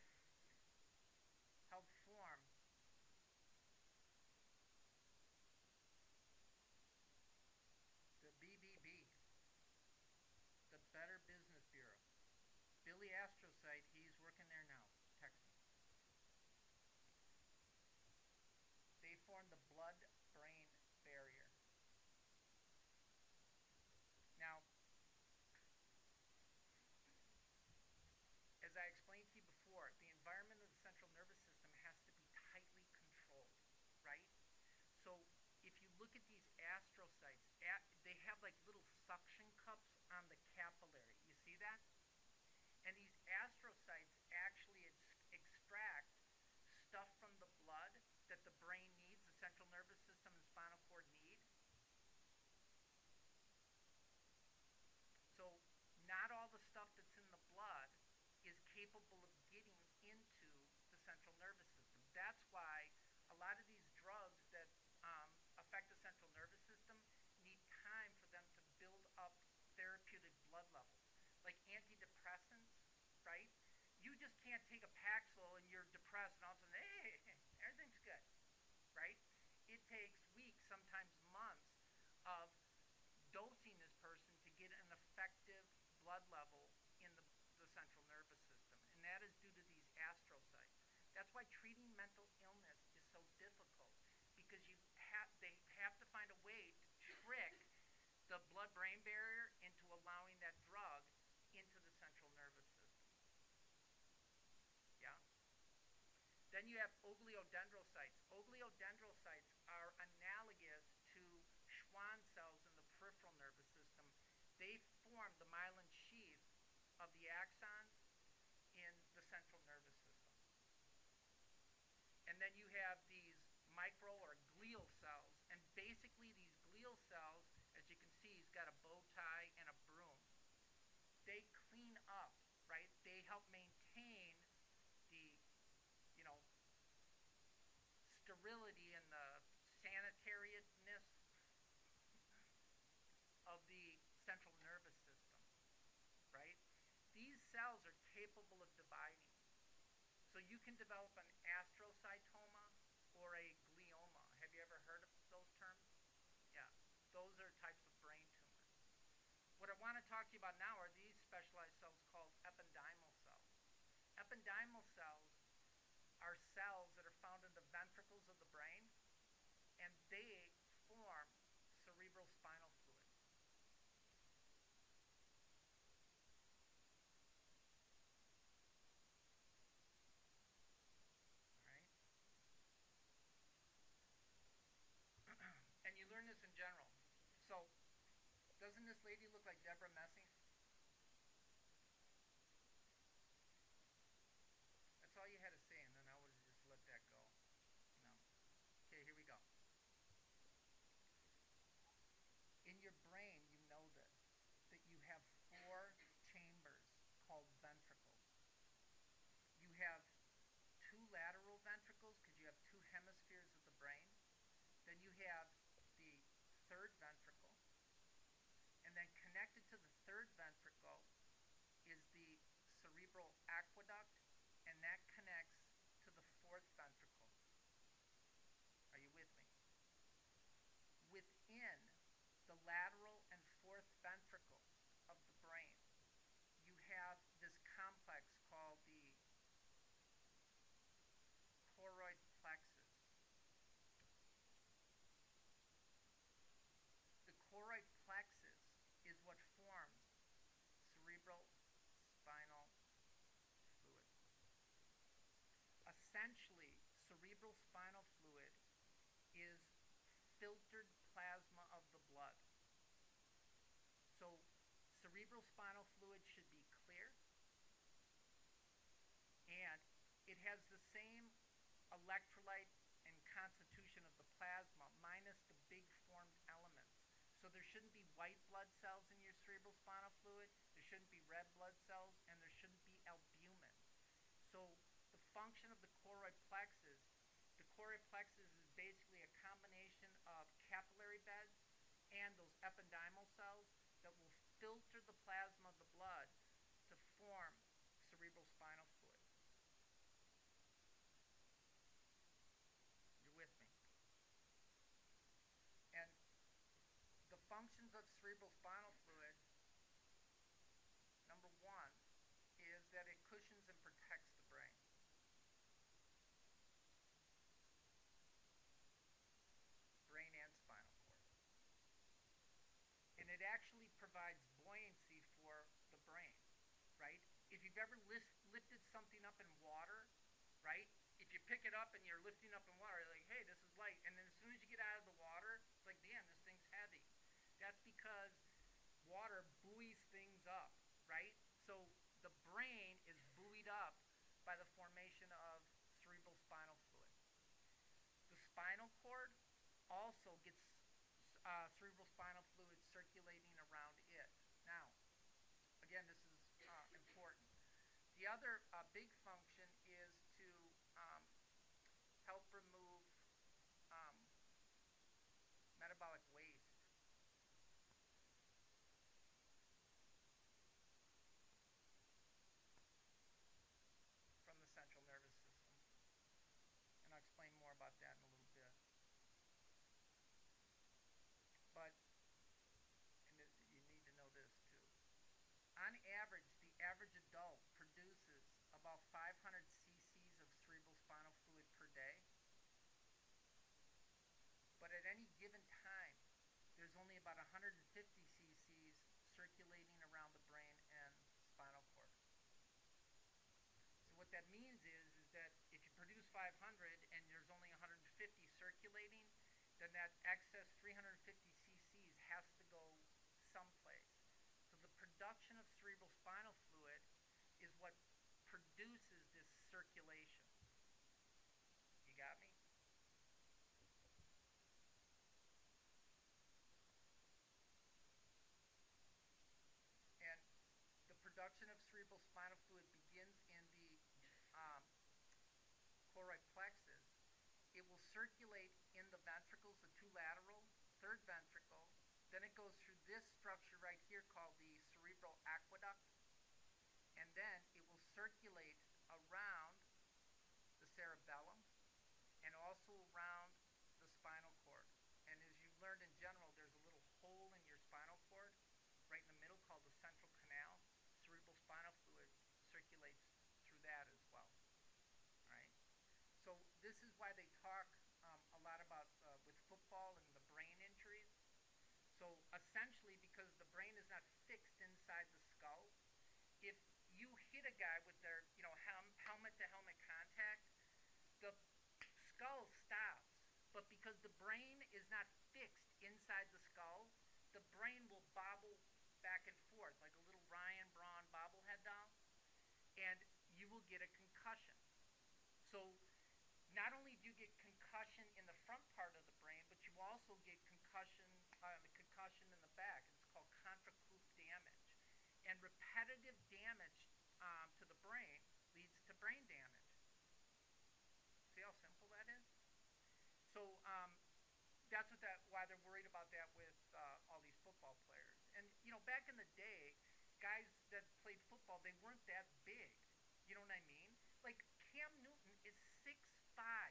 Speaker 1: help form the BBB, the Better Business Bureau. Billy Astrocyte, he's working there now. Text me. They form the blood-brain barrier. Now, as I explained to you before, the environment of the central nervous system has to be tightly controlled, right? So if you look at these astrocytes, they have like little suction cups on the capillary. You see that? And these astrocytes actually extract stuff from the blood that the brain needs, the central nervous system and spinal cord need. So not all the stuff that's in the blood is capable of getting into the central nervous system. That's why a lot of these drugs that affect the central nervous system need time for them to build up therapeutic blood levels. Like antidepressants, right? You just can't take a Paxil and you're depressed and all of a sudden, hey, everything's good, right? It takes weeks, sometimes months, of dosing this person to get an effective blood level in the central nervous system. And that is due to these astrocytes. That's why treating mental illness is so difficult, because they have to find a way to trick the blood-brain barrier into allowing that drug into the central nervous system. Yeah? Then you have ogliodendrocytes. Ogliodendrocytes are analogous of the axons in the central nervous system. And then you have these micro or glial cells, and basically these glial cells, as you can see, he's got a bow tie and a broom. They clean up, right? They help maintain the, you know, sterility and the sanitariness of the central nervous system, right? These cells are capable of dividing. So you can develop an astrocytoma or a glioma. Have you ever heard of those terms? Yeah, those are types of brain tumors. What I want to talk to you about now are these specialized cells called ependymal cells. Ependymal cells are cells that are found in the ventricles of the brain, and they form cerebral spinal fluid. All right? And you learn this in general. So, doesn't this lady look like Deborah Messing? That's all you had to say, and then I would have just let that go. You know. Okay, here we go. In your brain, you know this, that you have four chambers called ventricles. You have two lateral ventricles because you have two hemispheres of the brain. Then you have the third ventricle, and then connected to the third ventricle is the cerebral aqueduct, and that connects to the fourth ventricle. Are you with me? Within the lateral and fourth ventricles of the brain, you have this complex called the choroid plexus. The choroid plexus is what forms cerebral spinal fluid. Essentially, cerebral spinal fluid is filtered plasma of the blood. So, cerebral spinal fluid should be clear, and it has the same electrolyte and constitution of the plasma minus the big formed elements. So there shouldn't be white blood cells in your cerebral spinal fluid, there shouldn't be red blood cells, and there shouldn't be albumin. So the function of the choroid plexus is basically a combination of capillary beds and those ependymal cells that will filter the plasma of the blood to form cerebral spinal fluid. You're with me? And the functions of cerebral spinal fluid, number one, is that it cushions and protects the brain. Brain and spinal cord. And it actually provides buoyancy for the brain, right? If you've ever lifted something up in water, right? If you pick it up and you're lifting up in water, you're like, hey, this is light. And then as soon as you get out of the water, it's like, damn, this thing's heavy. That's because water buoys things up, right? So the brain is buoyed up by the formation of cerebral spinal fluid. The spinal cord also gets cerebral spinal fluid circulating around it. Now, again, this is important. The other big function is to help remove um, metabolic waste. From the central nervous system. And I'll explain more about that in a little bit. But, and you need to know this too. On average, the average adult produces about 500 cc's of cerebral spinal fluid per day. But at any given time, there's only about 150 cc's circulating around the brain and spinal cord. So what that means is that if you produce 500 and there's only 150 circulating, then that excess 350 cc's has to go someplace. So the production of cerebral spinal fluid what produces this circulation. You got me? And the production of cerebral spinal fluid begins in the um, choroid plexus. It will circulate in the ventricles, the two lateral, third ventricle. Then it goes through this structure right here called the cerebral aqueduct. And then it will circulate around the cerebellum and also around the spinal cord. And as you've learned in general, there's a little hole in your spinal cord right in the middle called the central canal. Cerebral spinal fluid circulates through that as well. Right? So this is why they talk a lot about with football and the brain injuries. So essentially, because the brain is not fixed inside the skull, if you hit a guy with their helmet to helmet contact, the skull stops. But because the brain is not fixed inside the skull, the brain will bobble back and forth like a little Ryan Braun bobblehead doll, and you will get a concussion. So not only do you get concussion in the front part of the brain, but you also get concussion in the back. It's called contracoup damage. And repetitive damage to the brain leads to brain damage. See how simple that is? So that's why they're worried about that with all these football players. And back in the day, guys that played football, they weren't that big. You know what I mean? Like Cam Newton is 6'5",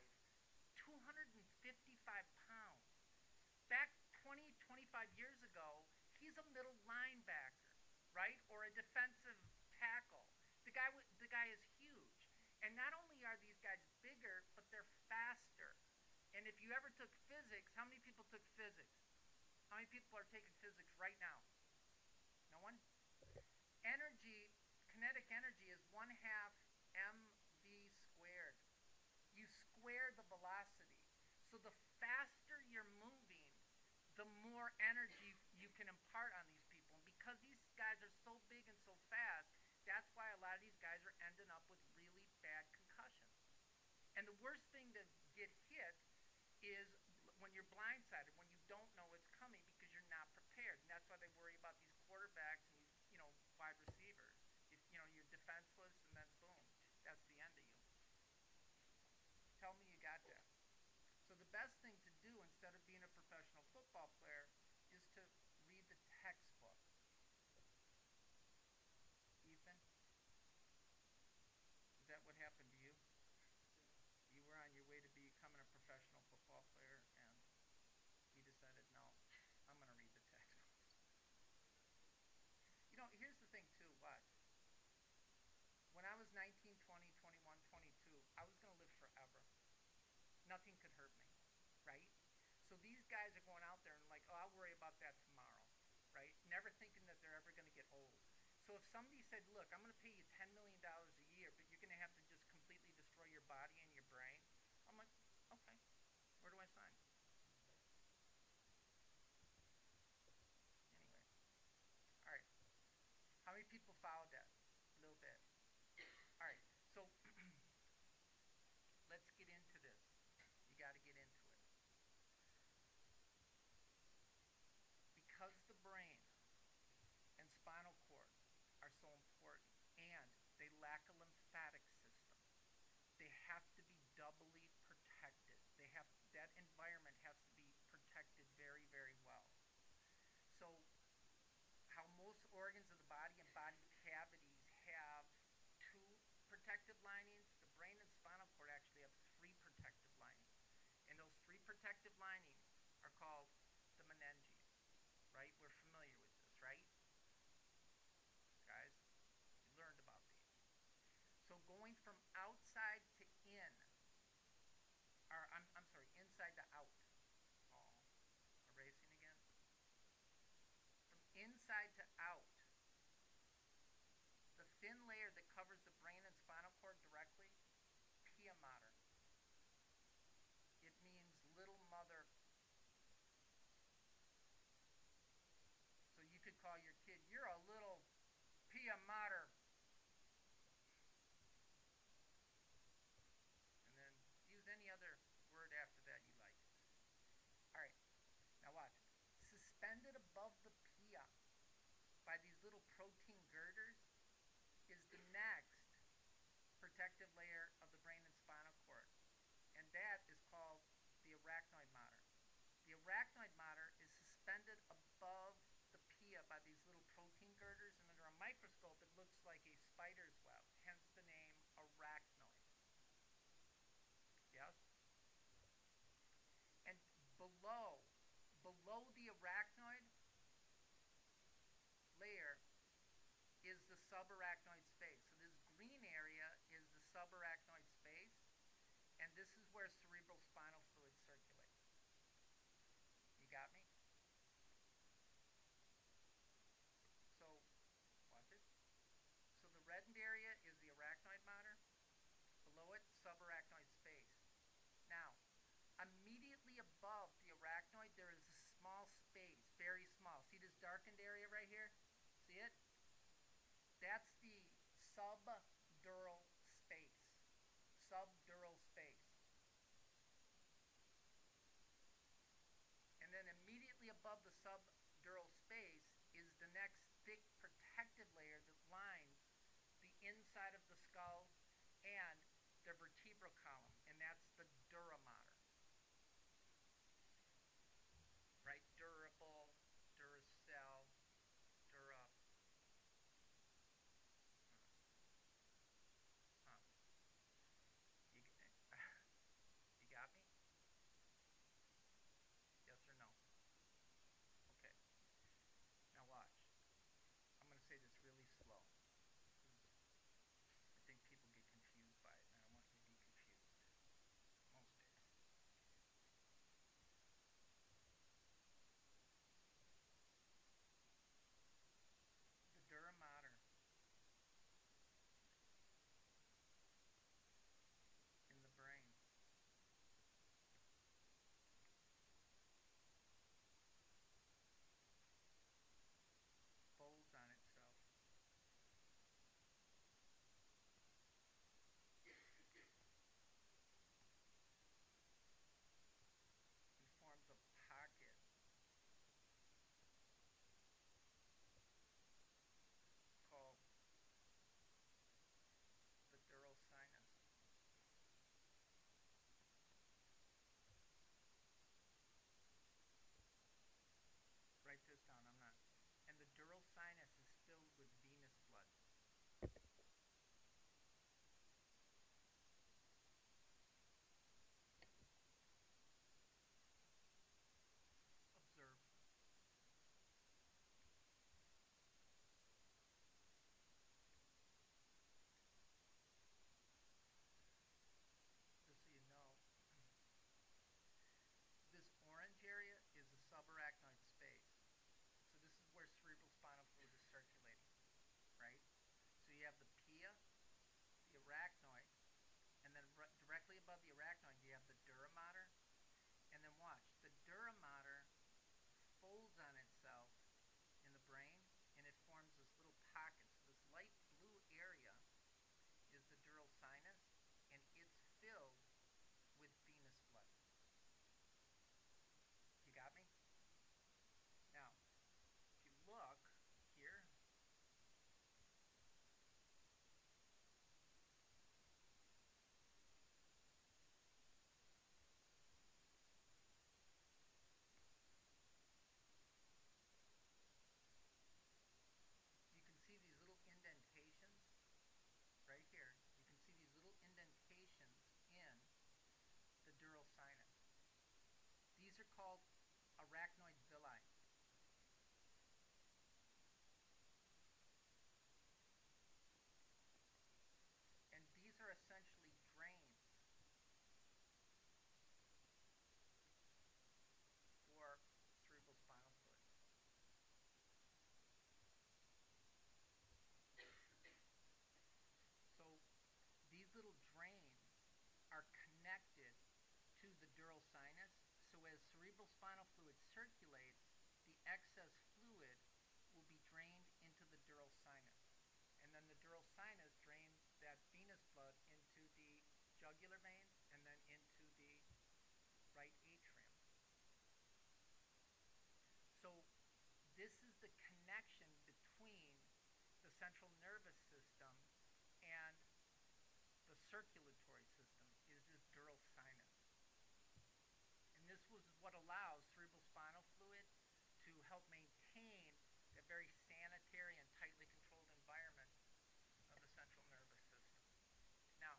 Speaker 1: 255 pounds. Back 20, 25 years ago, he's a middle linebacker, right? Or a defensive tackle. The guy is huge. And not only are these guys bigger, but they're faster. And if you ever took physics, how many people took physics? How many people are taking physics right now? No one? Energy, kinetic energy is 1/2 mv squared. You square the velocity. So the faster you're moving, the more energy you can impart on these people. And because these guys are so big and so fast, that's why a lot of these guys are ending up with really bad concussions. And the worst thing to get hit is when you're blindsided, when you don't know it's coming because you're not prepared. And that's why they worry about these quarterbacks and these, wide receivers. If you're defenseless and then boom, that's the end of you. Tell me you got that. So the best thing to do instead of being a professional football player is to read the textbook. Ethan, is that what happened to you? You were on your way to becoming a professional football player and you decided, no, I'm going to read the textbooks. Here's the thing too, watch. When I was 19, 20, 21, 22, I was going to live forever. Nothing could hurt me, right? So these guys are going out there and like, oh, I'll worry about that tomorrow, right? Never thinking that they're ever going to get old. So if somebody said, look, I'm going to pay you $10 million a year, but you're going to have to just completely destroy your body and your brain, I'm like, okay, where do I sign? Anyway, all right. How many people followed that? A little bit. All right. So let's get into this. You got to get into it. Because the brain and spinal cord are so important and they lack a lymphatic system, they have to be doubly protected. That environment has to be protected very, very well. So how most organs of the body and body cavities have two protective linings, the brain and spinal cord actually have three protective linings. And those three protective linings are called the meninges, right? We're familiar with this, right? Guys, you learned about these. So going from outside to in, or I'm sorry, inside to out. Oh, erasing again. From inside to out, the thin layer that covers the brain and spinal cord directly, pia mater. It means little mother. So you could call your kid, you're a little pia mater. protective layer of the brain and spinal cord, and that is called the arachnoid mater. The arachnoid mater is suspended above the pia by these little protein girders, and under a microscope it looks like a spider's web, hence the name arachnoid. Yes? And below the arachnoid layer is the subarachnoid space. So this green area is the subarachnoid space, and this is where cerebral spinal fluid circulates. You got me? So, watch it. So the reddened area is the arachnoid mater. Below it, subarachnoid space. Now, immediately above the arachnoid, there is a small space, very small. See this darkened area right here? See it? That's the subdural space. Subdural space. And then immediately above the subdural space is the next thick protective layer that lines the inside of the skull and the vertebral column, and that's the dura mater. Right? Durable, Duracell, Dura. Huh. You, you got me? Yes or no? Okay. Now watch. I'm going to say this really slow because I think people get confused by it, and I don't want you to be confused. Most days. The dura mater in the brain folds on itself and forms a pocket called the dural sinus. Write this down, I'm not. And the dural sinus is filled with venous blood. Observe. Just so you know, this orange area is the subarachnoid space. So this is where cerebral spinal fluid is circulating, right? So you have the pia, the arachnoid, and then directly above the arachnoid you have the dura mater. And then watch, the dura mater folds on itself in the brain, and it forms this little pocket. So this light blue area is the dural sinus, and it's filled with venous blood. You got me? Now, if you look here, you can see these little indentations right here. You can see these little indentations in the dural sinus. These are called arachnoid villi. And these are essentially drains for cerebral spinal fluid. So these little drains are connected to the dural sinus. So as cerebral spinal fluid circulates, the excess fluid will be drained into the dural sinus. And then the dural sinus drains that venous blood into the jugular veins and then into the right atrium. So this is the connection between the central nervous system and the circulatory system is this dural sinus. And this was what allows cerebrospinal fluid to help maintain that very sanitary and tightly controlled environment of the central nervous system. Now,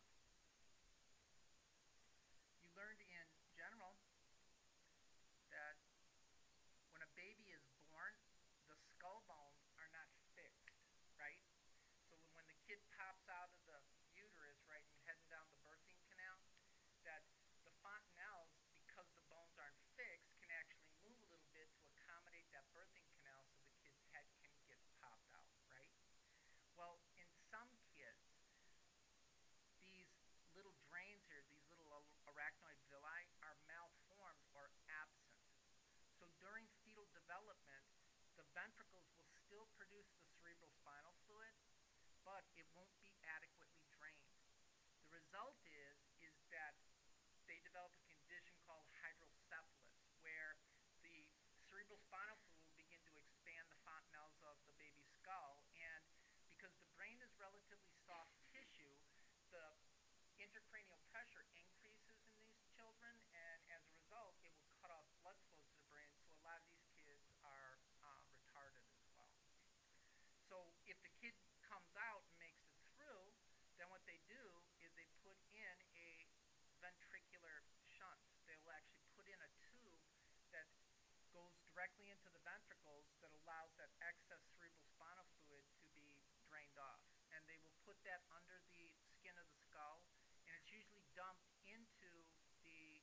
Speaker 1: you learned in general that when a baby is born, the skull bones are not fixed, right? So when the kid pops out of the uterus, right, and heading down the birthing canal, that the fontanelles, because the bones aren't fixed, can actually move a little bit to accommodate that birthing canal so the kid's head can get popped out, right? Well, in some kids, these little drains here, these little arachnoid villi, are malformed or absent. So during fetal development, the ventricles will still produce the cerebrospinal fluid, but it won't be adequately drained. The result is that they develop a condition called hydrocephalus, where the cerebrospinal fluid will begin to expand the fontanelles of the baby's skull, and because the brain is relatively soft tissue, the intracranial pressure increases in these children, and as a result, it will cut off blood flow to the brain, so a lot of these kids are retarded as well. So if the kid comes out and makes it through, then what they do is they put in a ventricular shunt. They will actually put in a tube that goes directly into the ventricles that allows that excess cerebrospinal fluid to be drained off. And they will put that under the skin of the skull, and it's usually dumped into the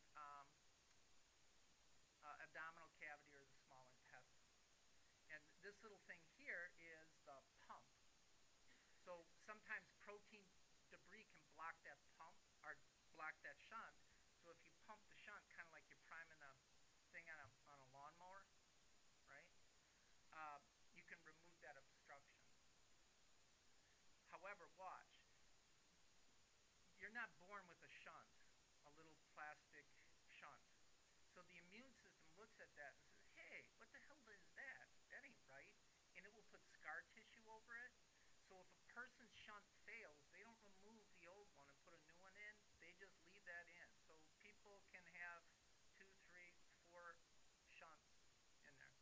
Speaker 1: abdominal cavity or the small intestine. And this little thing here is the pump. So sometimes protein debris can block that pump or block that shunt. So if you pump the shunt, kind of like you're priming a thing on a lawnmower, right? You can remove that obstruction. However, watch. You're not born with a shunt, a little plastic shunt. So the immune system looks at that and says, hey, what the hell is that? That ain't right. And it will put scar tissue over it. So if a person's shunt fails, they don't remove the old one and put a new one in. They just leave that in. So people can have 2, 3, 4 shunts in there.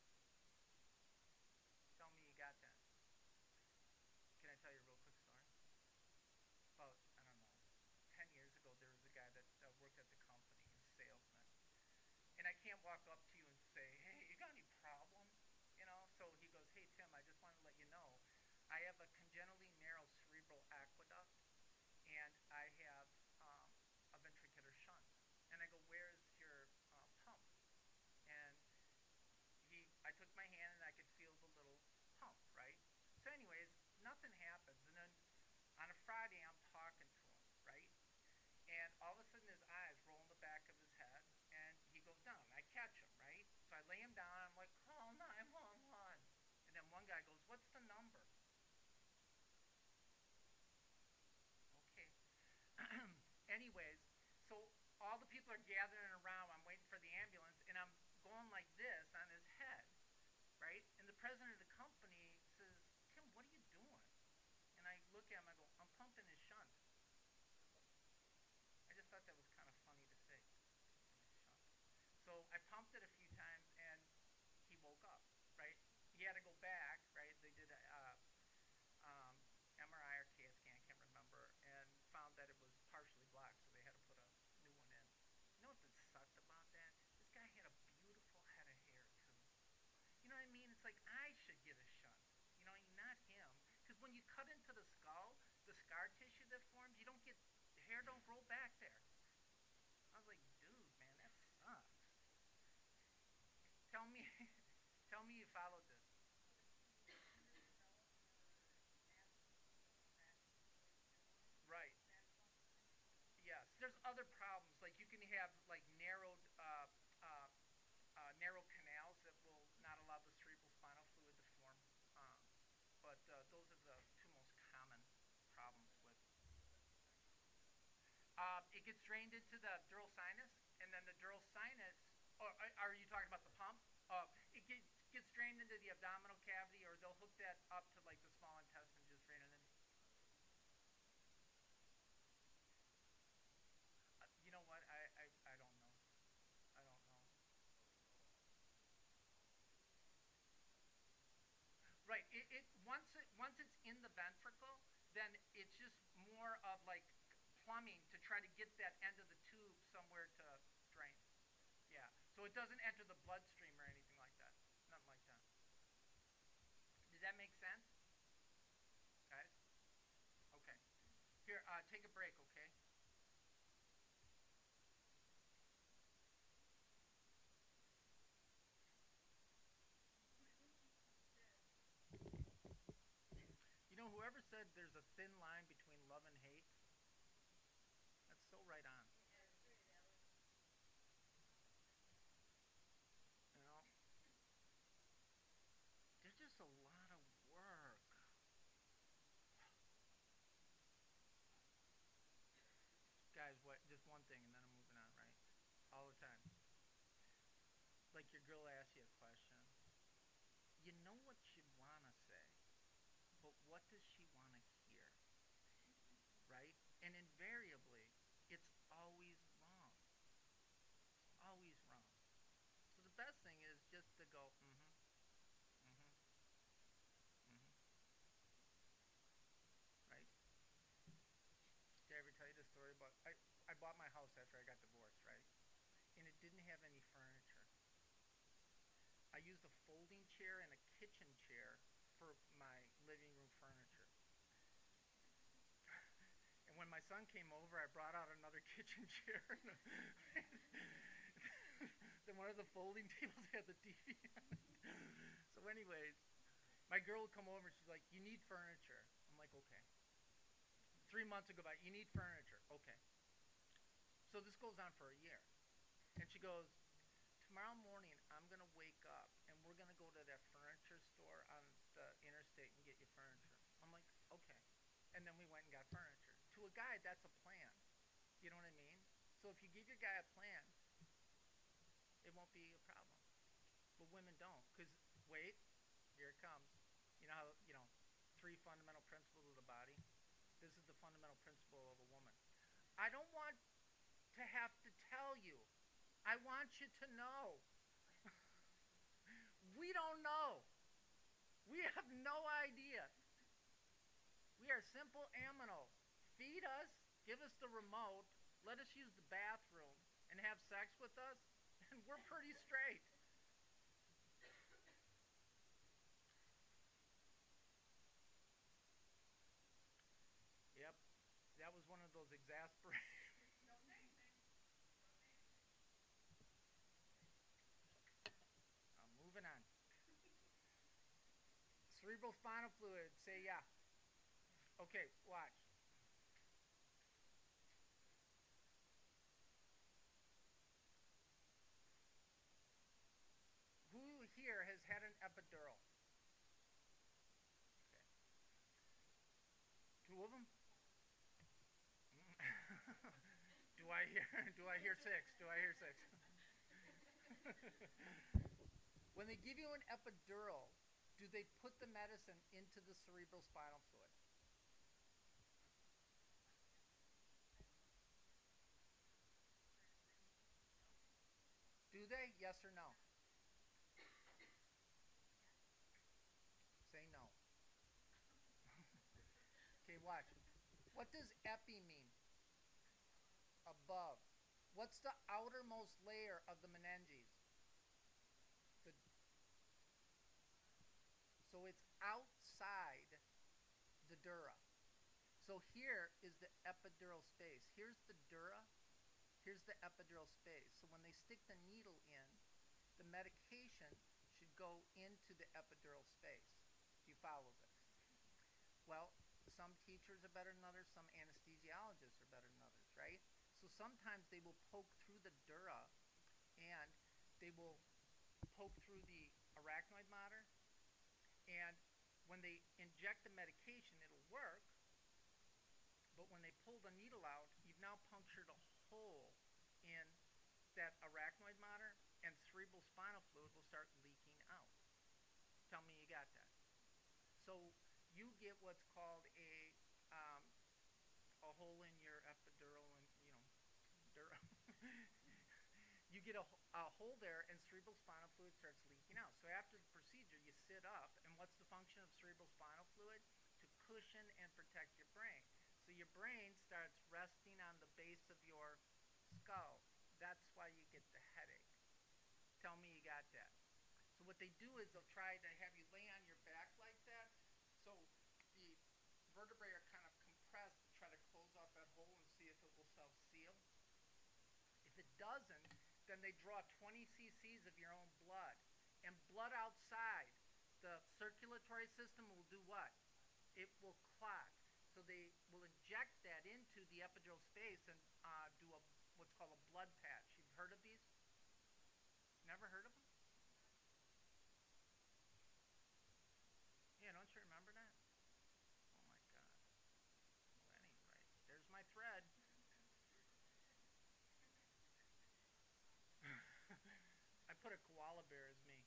Speaker 1: Tell me you got that. Can I tell you a real quick story? About, I don't know, 10 years ago, there was a guy that worked at the company, a salesman. And I can't walk up to you and say, hey, you got any problems? You know, so he goes, hey, Tim, I just wanted to let you know, I have a congenitally narrow cerebral aqueduct, and I have a ventricular shunt. And I go, where's your pump? And I took my hand and I could feel the little pump, right? So anyways, nothing happens. And then on a Friday, I'm talking to him, right? And all of a sudden, his eyes roll in the back of his head, and he goes down. I catch him, right? So I lay him down, and I'm like, call 911. And then one guy goes, what's the number? Okay. Anyways, so all the people are gathering around. I'm waiting for the ambulance, and I'm going like this on his head, right? And the president of the company says, Tim, what are you doing? And I look at him, I go, I'm pumping his shunt. I just thought that was kind of funny to say. So I pumped it a few times, and he woke up, right? He had to go back, right? They did a MRI or CAT scan, I can't remember, and found that it was partially blocked, so they had to put a new one in. You know what sucked about that? This guy had a beautiful head of hair, too. You know what I mean? It's like, I should get a shunt, you know, not him. Because when you cut into the skull, the scar tissue that forms, you don't get, the hair don't grow back there. I was like, dude, man, that sucks. Tell me, tell me you followed this. Right. Yes. There's other problems. Like you can have like narrow canals that will not allow the cerebral spinal fluid to form. But those are the two most common problems with. It gets drained into the dural sinus, and then the dural sinus. Or are you talking about the pump? It gets drained into the abdominal cavity, or they'll hook that up to like the small intestine, just drain it in. right. Once it's in the ventricle, then it's just more of like plumbing to try to get that end of the tube somewhere to drain. Yeah. So it doesn't enter the bloodstream or anything like that. Nothing like that. Did that make sense, guys? Okay. Here, take a break, okay? You know, whoever said there's a thin line between love and hate, that's so right on. You know, there's just a lot of work. Guys, what? Just one thing, and then I'm moving on, right? All the time. Like your girl asks you a question. You know what you want to say, but what does she want to hear, right? And invariably, it's always wrong. It's always wrong. So the best thing is just to go, mm-hmm, mm-hmm, right? Did I ever tell you the story about I bought my house after I got divorced, right? And it didn't have any furniture. I used a folding chair and a kitchen chair for my living room furniture. And when my son came over, I brought out another kitchen chair. Then one of the folding tables had the TV on it. So, anyways, my girl would come over and she's like, "You need furniture." I'm like, "Okay." 3 months ago, about, "You need furniture." Okay. So this goes on for a year. And she goes, "Tomorrow morning, I'm going to wake up and we're going to go to that furniture store on the interstate and get you furniture." I'm like, "Okay." And then we went and got furniture. To a guy, that's a plan. You know what I mean? So if you give your guy a plan, it won't be a problem. But women don't. Because, wait, here it comes. You know how, three fundamental principles of the body? This is the fundamental principle of a woman. I don't want to have to tell you. I want you to know. We don't know. We have no idea. We are simple aminals. Feed us, give us the remote, let us use the bathroom, and have sex with us, and we're pretty straight. Yep, that was one of those exasperating. Moving on. Cerebral spinal fluid. Say yeah. Okay, watch. Who here has had an epidural? Okay. Two of them? do I hear? Do I hear six? Do I hear six? When they give you an epidural, do they put the medicine into the cerebral spinal fluid? Do they? Yes or no? Say no. Okay, watch. What does epi mean? Above. What's the outermost layer of the meninges? The, so it's outside the dura. So here is the epidural space. Here's the dura. Here's the epidural space. So when they stick the needle in, the medication should go into the epidural space. Do you follow this? Well, some teachers are better than others, some anesthesiologists are better than others, right? So sometimes they will poke through the dura and they will poke through the arachnoid mater, and when they inject the medication, it'll work, but when they pull the needle out, you've now punctured a hole in that arachnoid mater, and cerebral spinal fluid will start leaking out. Tell me you got that. So you get what's called a hole in your epidural, and dura. You get a hole there, and cerebral spinal fluid starts leaking out. So after the procedure, you sit up, and What's the function of cerebrospinal fluid? To cushion and protect your brain. So your brain starts resting on the base of your skull. That's why you get the headache. Tell me you got that. So what they do is they'll try to have you lay on your back like that. So the vertebrae are kind of compressed to try to close off that hole and see if it will self-seal. If it doesn't, then they draw 20 cc's of your own blood. And blood outside the circulatory system will do what? It will clot. So they will inject that into the epidural space and do what's called a blood patch. You've heard of these? Never heard of them? Yeah, don't you remember that? Oh my God. Well, anyway, there's my thread. I put a koala bear as me.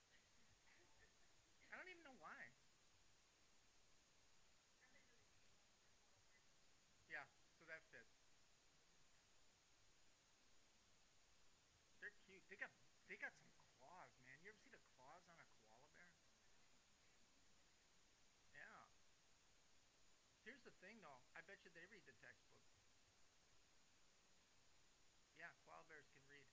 Speaker 1: I don't even know why. Yeah, so that fits. They're cute. They got some claws, man. You ever see the claws on a koala bear? Yeah. Here's the thing, though. I bet you they read the textbook. Yeah, koala bears can read.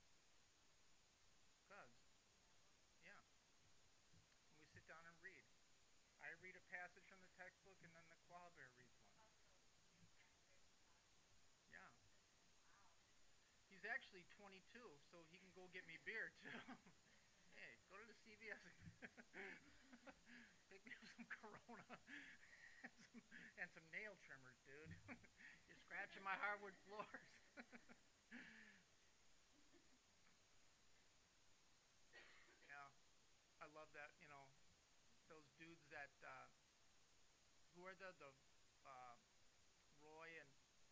Speaker 1: Cause yeah, and we sit down and read. I read a passage from the textbook, and then the koala bear reads one. Yeah. He's actually 22, so he can go get me beer too. Hey, go to the CVS. Pick me up some Corona and some nail trimmers, dude. You're scratching my hardwood floors. Yeah, I love that. Those dudes that who are the uh, Roy and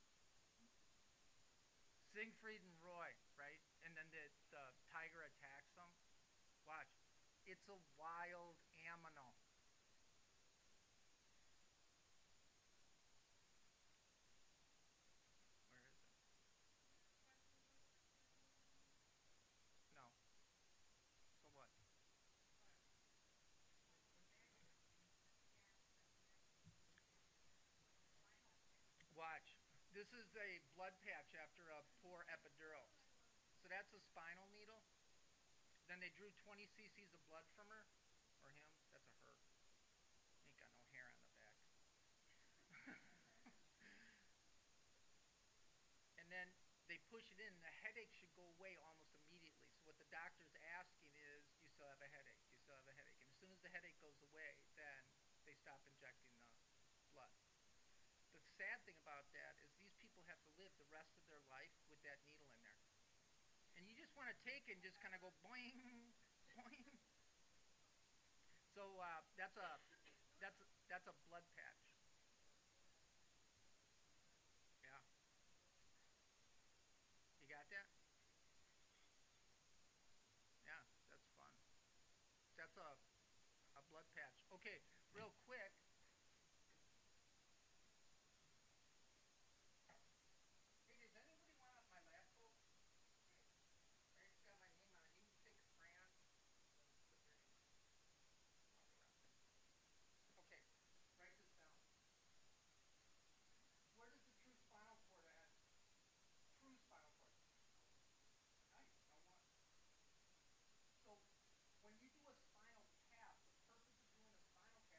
Speaker 1: Siegfried and Roy, right? And then the tiger attacks them. Watch, it's a wild aminal. Where is it? No. So what? Watch. This is a blood patch after a poor epidural. So that's a spinal needle. Then they drew 20 cc's of blood from her or him. That's a her. Ain't got no hair on the back. And then they push it in. The headache should go away almost immediately. So what the doctor's asking is, do you still have a headache? Do you still have a headache? And as soon as the headache goes away, then they stop injecting the blood. The sad thing about that is these people have to live the rest of their life with that needle in there. And you just want to take it and just kind of go boing, boing. So that's a blood patch. Yeah, you got that? Yeah, that's fun. That's a blood patch. Okay, real quick. Hey, does anybody want my lab coat? Right, it's got my name on it. You can take a crayon and put your name on it. Okay, write this down. Where does the true spinal cord at? True spinal cord. Nice. No one. So when you do a spinal tap, the purpose of doing a spinal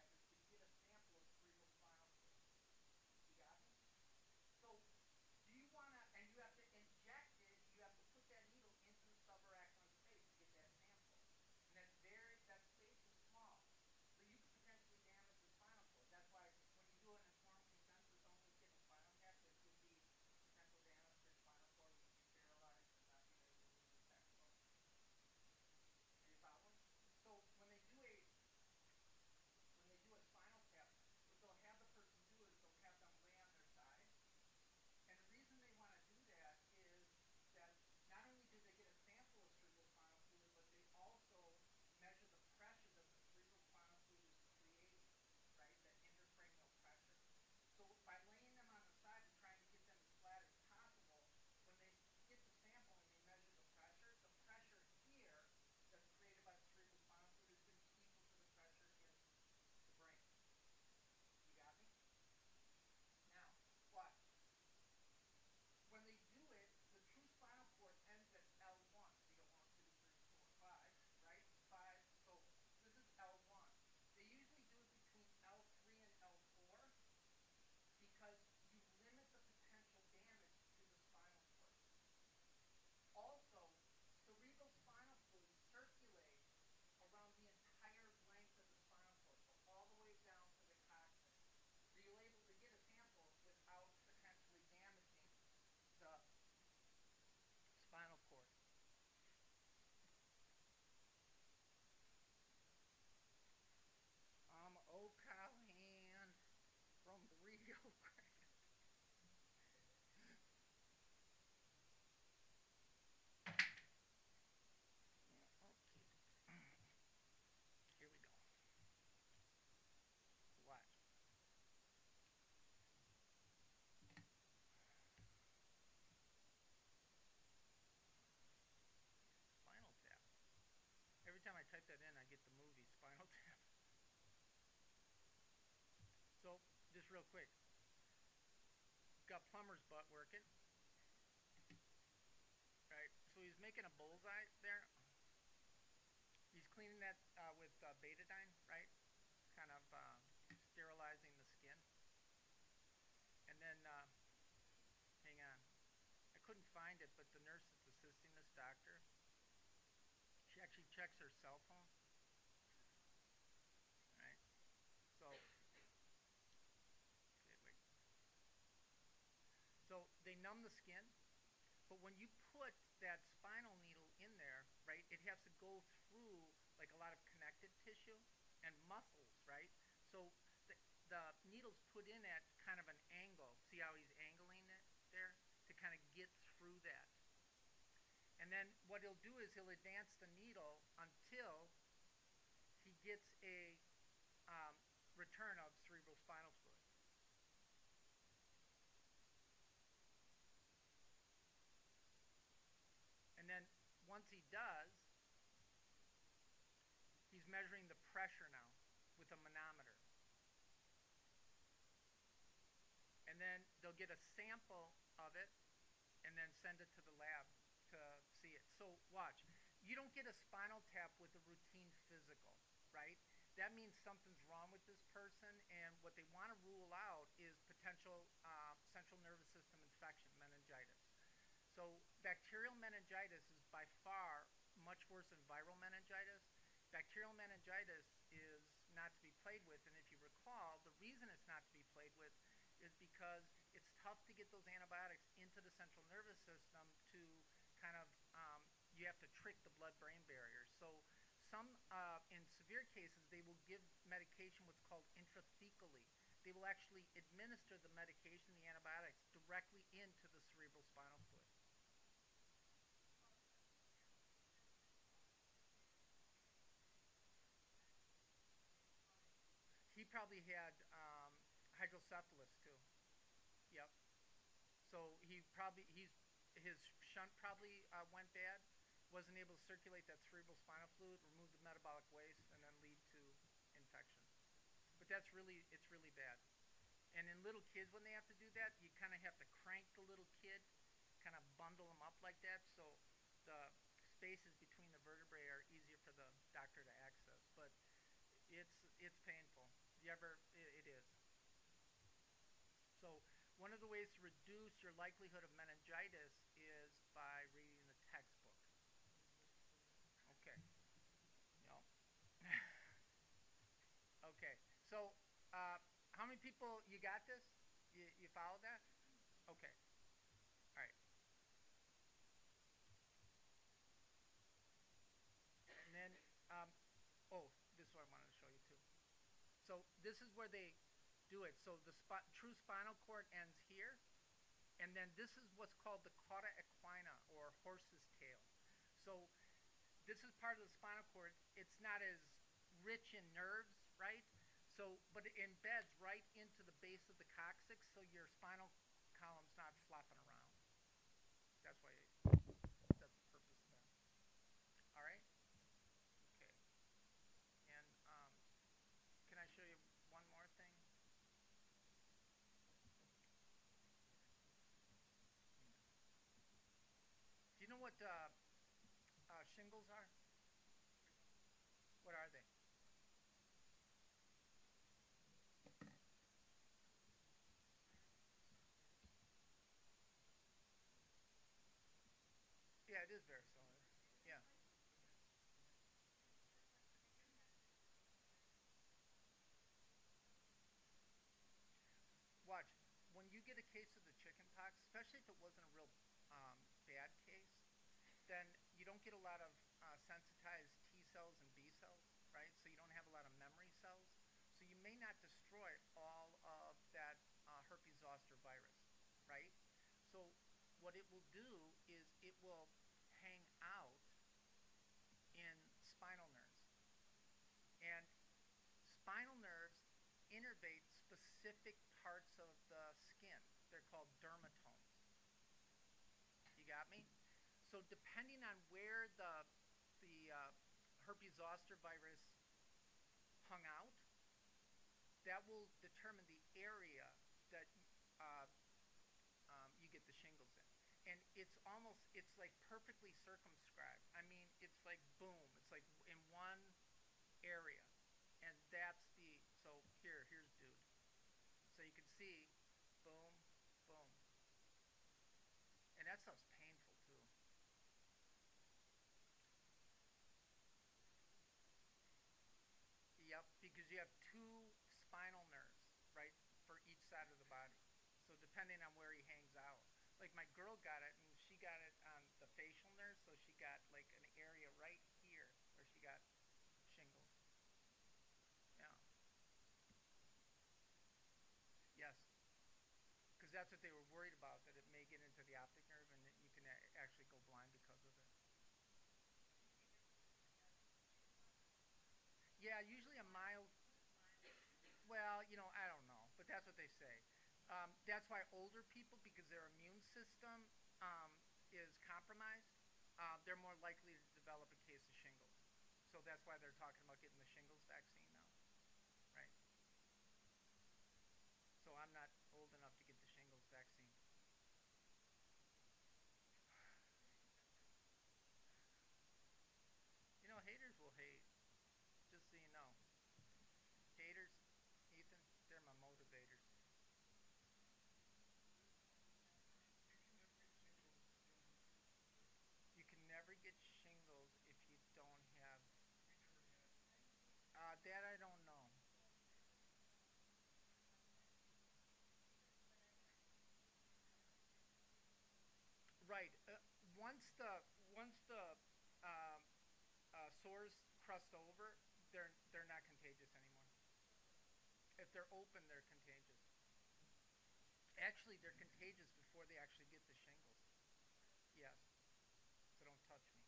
Speaker 1: just real quick. Got plumber's butt working, right? So he's making a bullseye there. He's cleaning that with betadine, right? Kind of sterilizing the skin. And then, hang on. I couldn't find it, but the nurse that's assisting this doctor, she actually checks her cell phone, right? So, okay, wait. So they numb the skin, but when you put that spinal needle in there, right, it has to go through like a lot of connective tissue and muscles, right? So the, the needle's put in at kind of an angle. See how he's angling it there to kind of get through that. And then what he'll do is he'll advance the needle until he gets a return of cerebral spinal fluid. And then once he does, he's measuring the pressure now with a manometer. And then they'll get a sample of it and then send it to the lab to see it. So watch. You don't get a spinal tap with a routine physical, right? That means something's wrong with this person, and what they want to rule out is potential central nervous system infection, meningitis. So bacterial meningitis is by far much worse than viral meningitis. Bacterial meningitis is not to be played with, and if you recall, the reason it's not to be played with is because it's tough to get those antibiotics into the central nervous system to kind of, you have to trick the blood-brain barrier. So some, in severe cases, they will give medication what's called intrathecally. They will actually administer the medication, the antibiotics, directly into the cerebral spinal fluid. He probably had hydrocephalus too. Yep. So his shunt probably went bad. Wasn't able to circulate that cerebral spinal fluid, remove the metabolic waste, and then lead to infection. But it's really bad. And in little kids, when they have to do that, you kind of have to crank the little kid, kind of bundle them up like that, so the spaces between the vertebrae are easier for the doctor to access. But it's painful. You ever? It is. So one of the ways to reduce your likelihood of meningitis is by reading the textbook. Okay. No. Okay. So how many people you got this? You followed that? Okay. All right. And then oh, this is what I wanted to show you too. So this is where they do it. So the true spinal cord ends here, and then this is what's called the cauda equina, or horse's tail. So this is part of the spinal cord. It's not as rich in nerves, right? So, but it embeds right into the base of the coccyx, so your spinal column's not flopping around. That's why that's the purpose of that. All right. Okay. And can I show you one more thing? Do you know what shingles are? What are they? Yeah, it is very similar. Yeah. Watch. When you get a case of the chicken pox, especially if it wasn't a real bad case, then you don't get a lot of sensitized T cells and B cells, right? So you don't have a lot of memory cells. So you may not destroy all of that herpes zoster virus, right? So what it will do is it will hang out in spinal nerves. And spinal nerves innervate specific parts of the skin. They're called dermatomes. You got me? So depending on where the herpes zoster virus hung out, that will determine the area that you get the shingles in. And it's like perfectly circumscribed. I mean, it's like boom. It's like in one area. And that's so here's dude. So you can see, boom, boom. And that stuff's painful too. Yep, because you have two spinal nerves, right, for each side of the body. So depending on where he hangs out. Like my girl got it, and she got it on the facial nerve, so she got like an area right here where she got shingles. Yeah. Yes. Because that's what they were worried about, that it may get into the optic nerve and that you can actually go blind because of it. Yeah, usually a mild. Well, I don't know, but that's what they say. That's why older people, because their immune system is compromised, they're more likely to develop a case of shingles. So that's why they're talking about getting the shingles vaccine now, right? So I'm not old enough to get the shingles vaccine. Haters will hate, just so you know. Haters, Ethan, they're my motivators. You can never get shingles if you don't have. That I don't know. Right. Once the um, sores crust over, they're not contagious anymore. If they're open, they're contagious. Actually, they're contagious before they actually get the shingles. Yes. So don't touch me.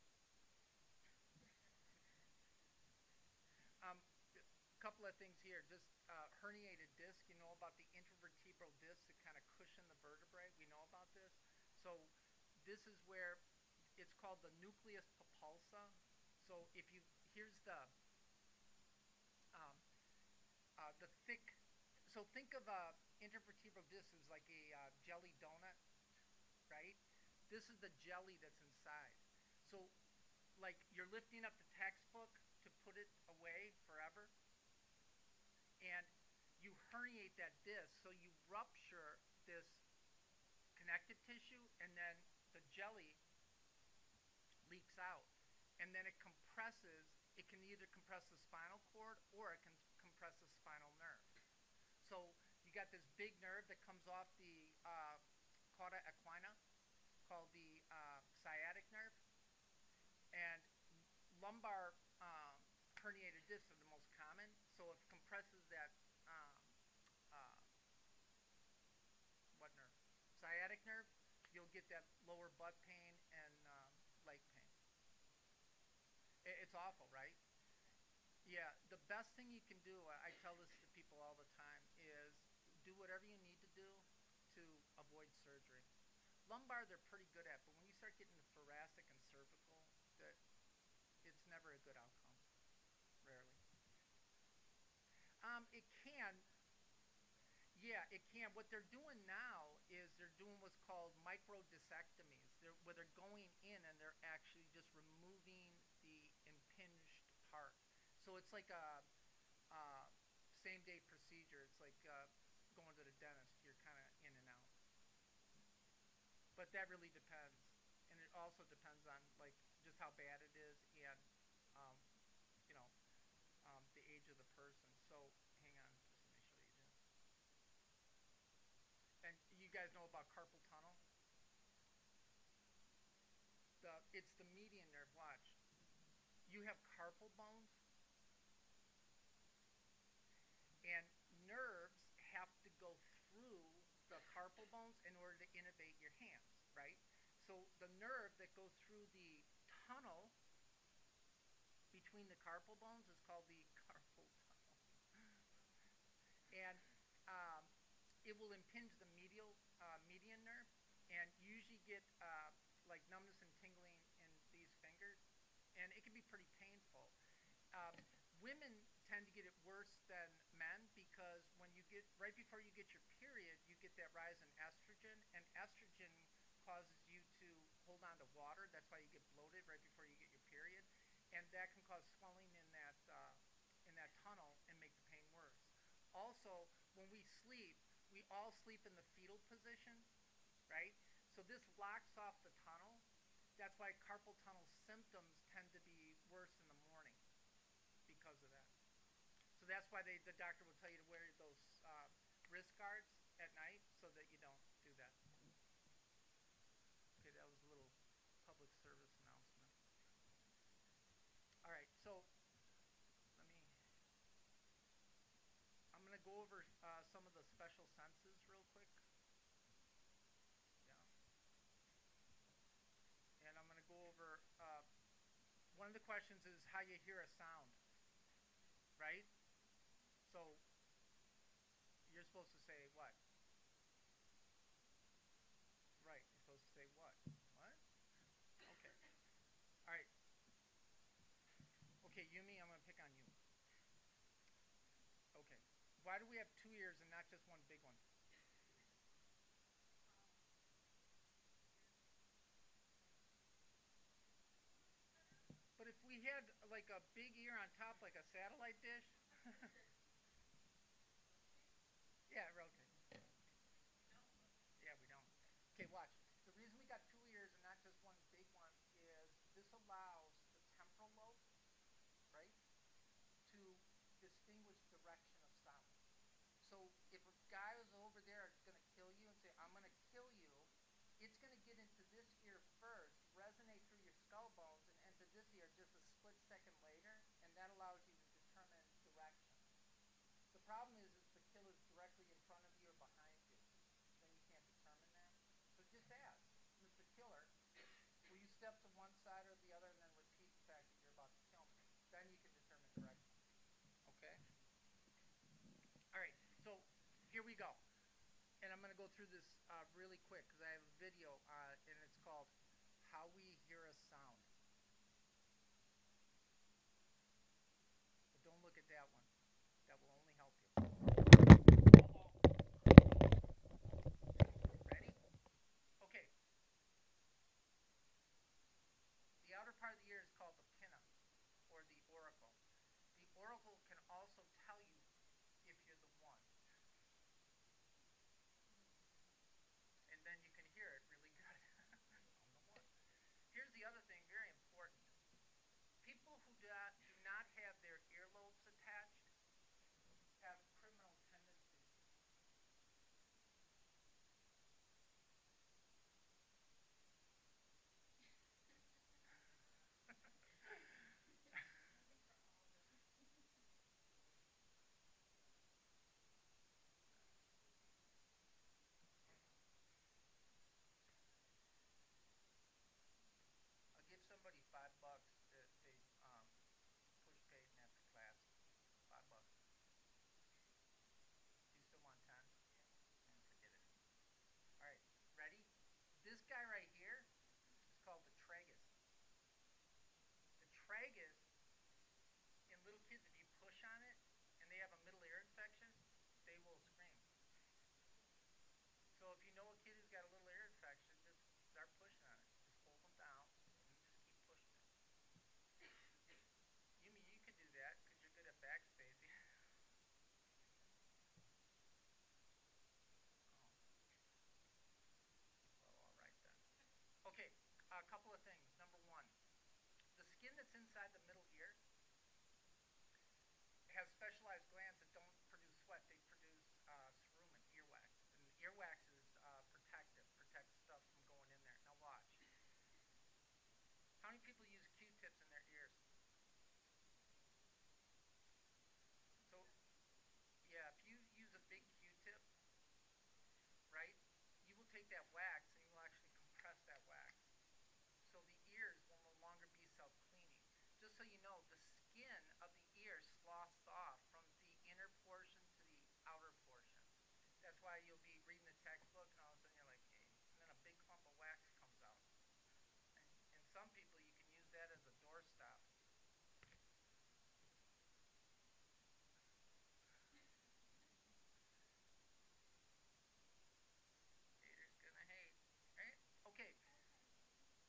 Speaker 1: A couple of things here. Just herniated disc. You know about the intervertebral disc that kind of cushion the vertebrae. We know about this. So this is where it's called the nucleus pulposa. So if you here's um, the thick. So think of a intervertebral disc as like a jelly donut, right? This is the jelly that's inside. So like you're lifting up the textbook to put it away forever, and you herniate that disc, so you rupture this connective tissue, and then the jelly leaks out, and then it compresses. It can either compress the spinal cord or it can compress the spinal nerve. So you got this big nerve that comes off the cauda equina, called the sciatic nerve, and lumbar herniated discs are the most common. So it compresses that uh, what nerve? Sciatic nerve. You'll get that lower butt pain and leg pain. It's awful, right? Yeah, the best thing you can do, I tell this to people all the time, is do whatever you need to do to avoid surgery. Lumbar, they're pretty good at, but when you start getting the thoracic and cervical, that it's never a good outcome. Rarely. It can. Yeah, it can. What they're doing now is they're doing what's called microdiscectomies, where they're going in and they're actually just removing the impinged part. So it's like a same day procedure. It's like going to the dentist. You're kind of in and out. But that really depends, and it also depends on like just how bad it is and um, you know the age of the person. So hang on, just let me show you this. And you guys know about carpal tunnel? It's the median nerve. Watch. You have carpal bones, and nerves have to go through the carpal bones in order to innervate your hands, right? So the nerve that goes through the tunnel between the carpal bones is called the carpal tunnel, and um, it will impinge the median nerve, and you usually get like numbness and tingling in these fingers, and it can be pretty painful. Um, Women tend to get it worse than men because when you get right before you get your period, you hold on to water. That's why you get bloated right before you get your period, and that can cause swelling in that tunnel and make the pain worse. Also, when we sleep, we all sleep in the fetal position, right? So this locks off the tunnel. That's why carpal tunnel symptoms tend to be worse in the morning because of that. So that's why the doctor will tell you to wear those wrist guards at night so that you don't do that. Okay, that was a little public service announcement. All right, so let me. I'm going to go over some of the special senses real quick. Yeah, and I'm going to go over. One of the questions is how you hear a sound, right? So you're supposed to say what? Right. You're supposed to say what? What? Okay. All right. Okay, Yumi, I'm going to pick on you. Okay. Why do we have two ears and not just one big one? But if we had like a big ear on top, like a satellite dish, yeah, okay. Yeah, we don't. Okay, watch. The reason we got two ears and not just one big one is this allows the temporal lobe, right, to distinguish direction of sound. So if a guy is over there going to kill you and say, I'm going to kill you, it's going to get into this ear first, resonate through your skull bones, and enter this ear just a split second later, and that allows you to determine direction. The problem is the killer's directly in front of you or behind you. Then you can't determine that. So just ask, Mr. Killer, will you step to one side or the other and then repeat the fact that you're about to kill me? Then you can determine direction. Okay? All right, so here we go. And I'm going to go through this really quick because I have a video and it's called How We Hear a Sound. But don't look at that one. That will only help you. Ready? Okay. The outer part of the ear is called the pinna or the auricle. The auricle can also tell you if you're the one. And then you can hear it really good. I'm the one. Here's the other thing, very important. People who do not have their earlobes attached have criminal tendencies. I'll give somebody $5 if they push Peyton after class. $5. Do you still want 10? And forget it. All right, ready? This guy right here is called the tragus. The tragus in little kids, if you push on it and they have a middle ear infection, they will scream. So if you know a kid who's got a little ear infection, just start pushing on it. Just hold them down and you just keep pushing it. Yumi, you could do that because you're good at backspacing. Oh, well, all right then. Okay, a couple of things. Number one, the skin that's inside the middle ear has specialized glands that don't produce sweat. They produce cerumen, earwax. And earwax is protective, protects stuff from going in there. Now watch. How many people use Q-tips in their ears? So, yeah, if you use a big Q-tip, right, you will take that wax and you will actually compress that wax. So the ears will no longer be self-cleaning. Just so you know, the skin of the ear sloughs off from the inner portion to the outer portion. That's why you'll be reading the textbook and all of a sudden you're like, hey, and then a big clump of wax comes out. And some people, you can use that as a doorstop. Haters gonna hate, right? Okay,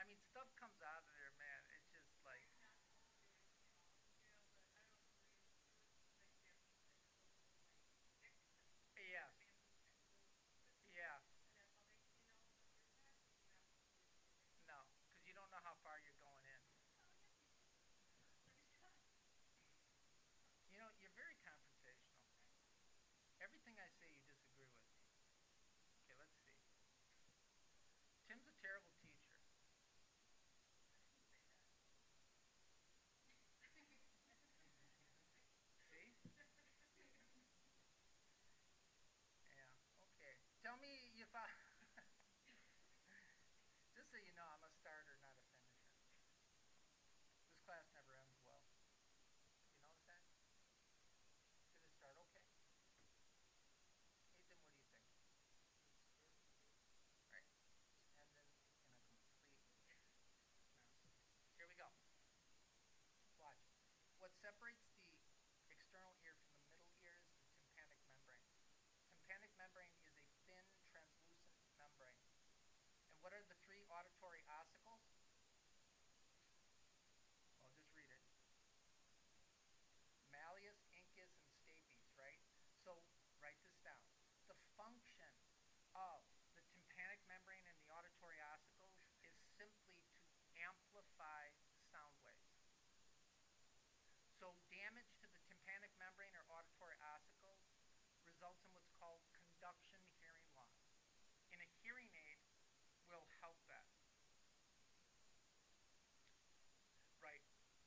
Speaker 1: I mean, stuff comes out of there, man. It's just like, yes, yeah, no, because you don't know how far you're going in. You know, you're very confrontational. Everything I say, you disagree with me. Okay, let's see. Tim's a terrible teacher. See? Yeah. Okay. Tell me if I. Just so you know, I'm a starter, not a finisher. This class never ends well. You notice that? Did it start okay? Ethan, what do you think? All right. Just ended in a complete mess. Here we go. Watch. What separates the external ear from the middle ear is the tympanic membrane. Tympanic membrane is a thin, translucent membrane. And what are the three auditory ossicles? Well, just read it. Malleus, incus, and stapes, right? So write this down. The function of the tympanic membrane and the auditory ossicles is simply to amplify sound waves. So damage to the tympanic membrane or auditory ossicles results in what's called conduction hearing loss. And a hearing aid will help that. Right.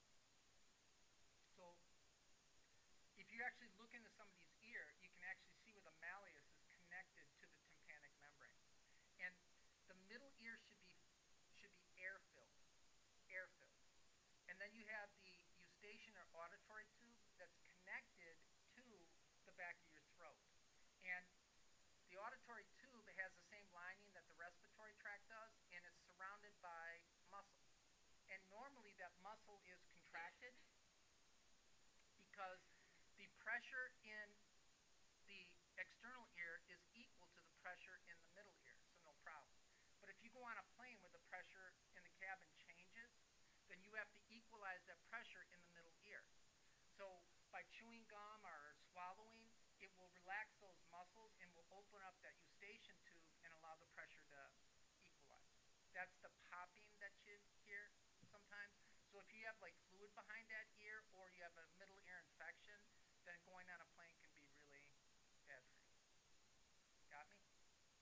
Speaker 1: So if you actually look into somebody's ear, you can actually see where the malleus is connected to the tympanic membrane. And the middle ear should be air filled, air filled. And then you have the eustachian or auditory tube that's connected to the back of your throat. And the auditory tube has the same lining that the respiratory tract does, and it's surrounded by muscle. And normally that muscle is contracted because the pressure in the external ear is equal to the pressure in the middle ear, so no problem. But if you go on a plane where the pressure in the cabin changes, then you have to equalize that pressure in the middle ear. So by chewing gum or swallowing, it will relax those muscles and will open up that eustachian tube and allow the pressure to equalize. That's the popping that you hear sometimes. So if you have like fluid behind that ear or you have a middle ear infection, then going on a plane can be really bad for you. Got me?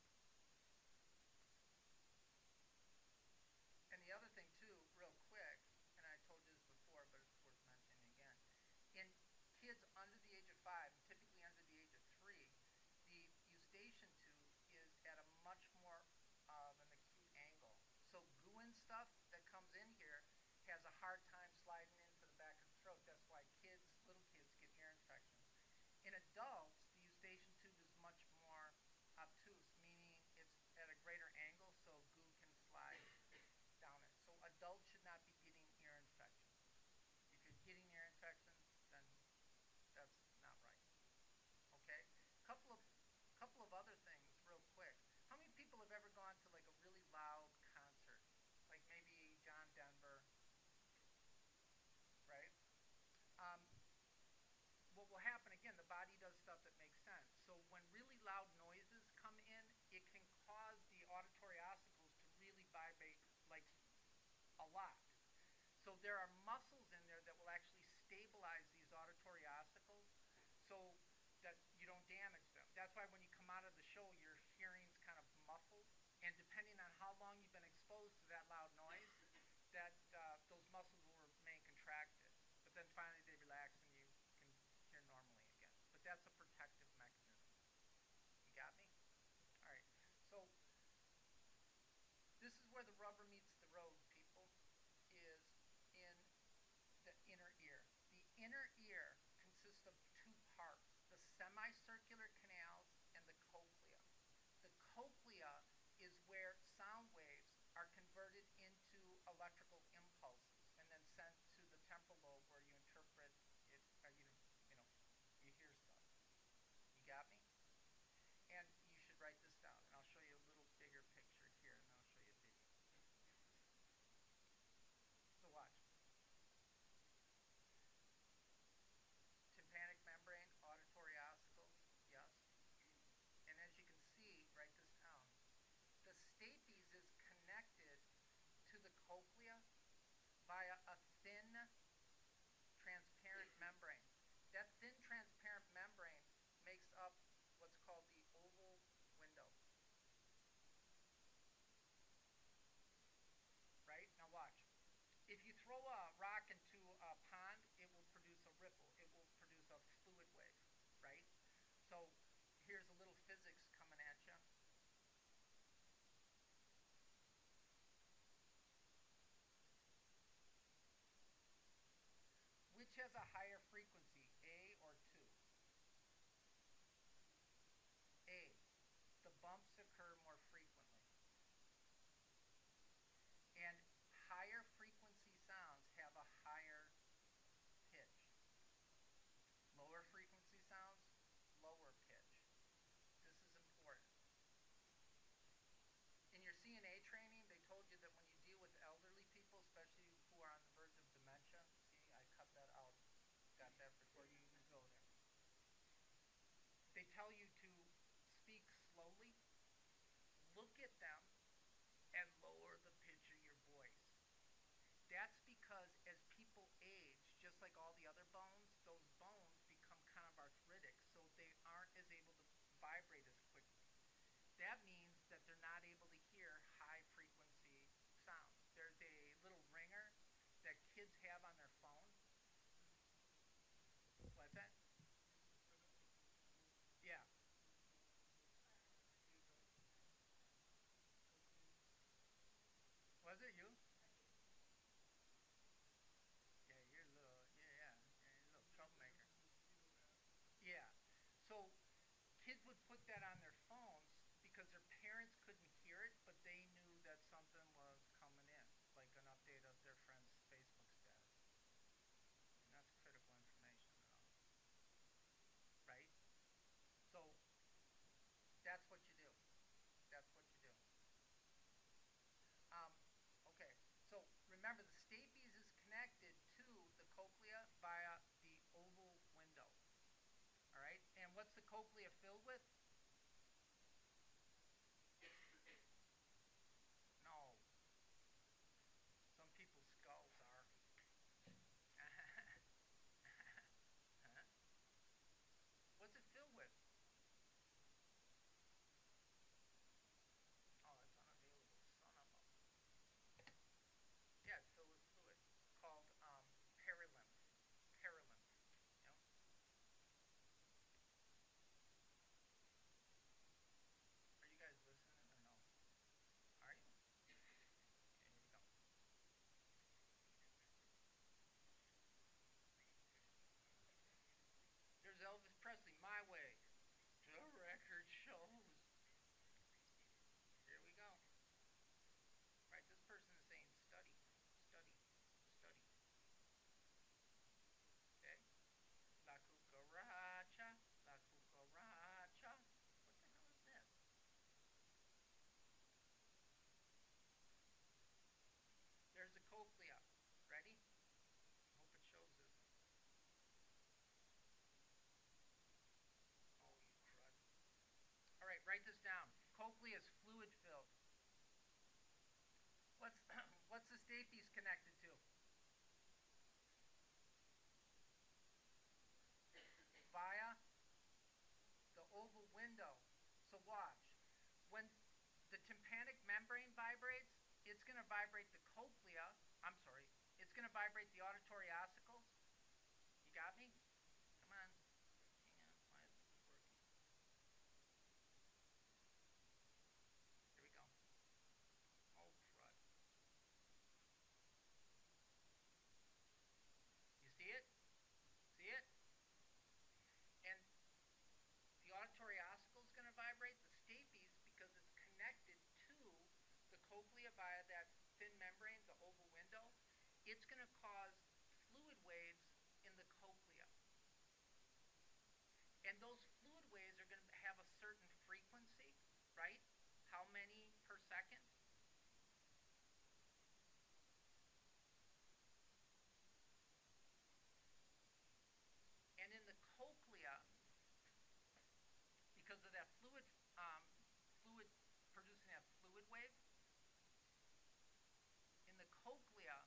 Speaker 1: And the other thing too, real quick, and I told you this before, but it's worth mentioning again. In kids under the age of 5, and typically under the age of 3, the eustachian tube is at a much more of an acute angle. So goo and stuff that comes in here has a hard time sliding into the back of the throat. That's why little kids, get ear infections. In adults, the eustachian tube is much more obtuse, meaning it's at a greater angle, so goo can slide down it. So adults should not be getting ear infections. If you're getting ear infections, then that's not right. Okay? Couple of other things real quick. How many people have ever gone to like a really loud concert? Like maybe John Denver, right? Um, what will happen again, the body does stuff that makes sense. So when really loud noises come in, it can cause the auditory ossicles to really vibrate like a lot. So there are muscles in there that will actually stabilize these auditory ossicles so that you don't damage them. That's why when you come out of the show, your hearing's kind of muffled. And depending on how long you've been exposed to that loud noise, that those muscles will remain contracted. But then finally they relax and you can hear normally again. But that's a protective mechanism. You got me? All right. So this is where the rubber meets the road, people, is in the inner ear. The inner ear consists of two parts, the semicircular canals and the cochlea. The cochlea is where sound waves are converted into electrical impulses and then sent to the temporal lobe where you interpret it, or you know, you hear stuff. You got me? And you should write this down, and I'll show you a little bigger picture here, and I'll show you a video. window, right? Now watch. If you throw a rock into a pond, it will produce a ripple. It will produce a fluid wave, right? So here's a little physics coming at you. Which has a higher frequency, A or 2? A. The bumps occur more frequently. And higher frequency sounds have a higher pitch. Lower frequency sounds, lower pitch. This is important. In your CNA training, they told you that when you deal with elderly people, especially who are on the verge of dementia, see, I cut that out, got that before you even go there. They tell you to speak slowly, look at them, and lower the pitch of your voice. That's because as people age, just like all the other bones, those bones become kind of arthritic, so they aren't as able to vibrate as quickly. That means that they're not able to hear high frequency sounds. There's a little ringer that kids have on their phone. What's that? Yeah. Was it you? Yeah, you're a little, yeah, yeah, yeah, you're a little troublemaker. Yeah. So kids would put that on their phones because their parents couldn't hear it, but they knew that something was coming in, like an update of their friend's Facebook status. And that's critical information to know, right? So that's what you do. That's what you do. Um, okay, so remember the stapes is connected to the cochlea via the oval window. All right, and what's the cochlea filled with? No, some people's skulls are. What's it filled with? Oh, it's unavailable. Son of a. Yeah, it's filled with fluid called perilymph. Perilymph. You know? Are you guys listening or no? Are you? Okay, here we go. There's Elvis Presley, My Way. The record shows. Here we go. Right, this person is saying study, study, study. Okay? La cucaracha, la cucaracha. What the hell is this? There's the cochlea. Ready? Hope it shows this. Oh, you crud. All right, write this down. Cochlea is fluid filled. What's what's the stapes connected to? Via the oval window. So watch. When the tympanic membrane vibrates, it's going to vibrate the cochlea. I'm sorry. It's going to vibrate the auditory ossicles. You got me? Come on. Hang on. Why isn't this working? Here we go. Oh, crud. You see it? See it? And the auditory ossicle is going to vibrate the stapes because it's connected to the cochlea via that thin membrane, the oval window. It's going to cause fluid waves in the cochlea. And those fluid waves are going to have a certain frequency, right? How many per second? And in the cochlea, because of that fluid producing that fluid wave, in the cochlea,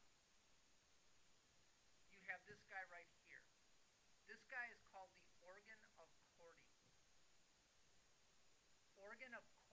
Speaker 1: you have this guy right here. This guy is called the organ of Corti. Organ of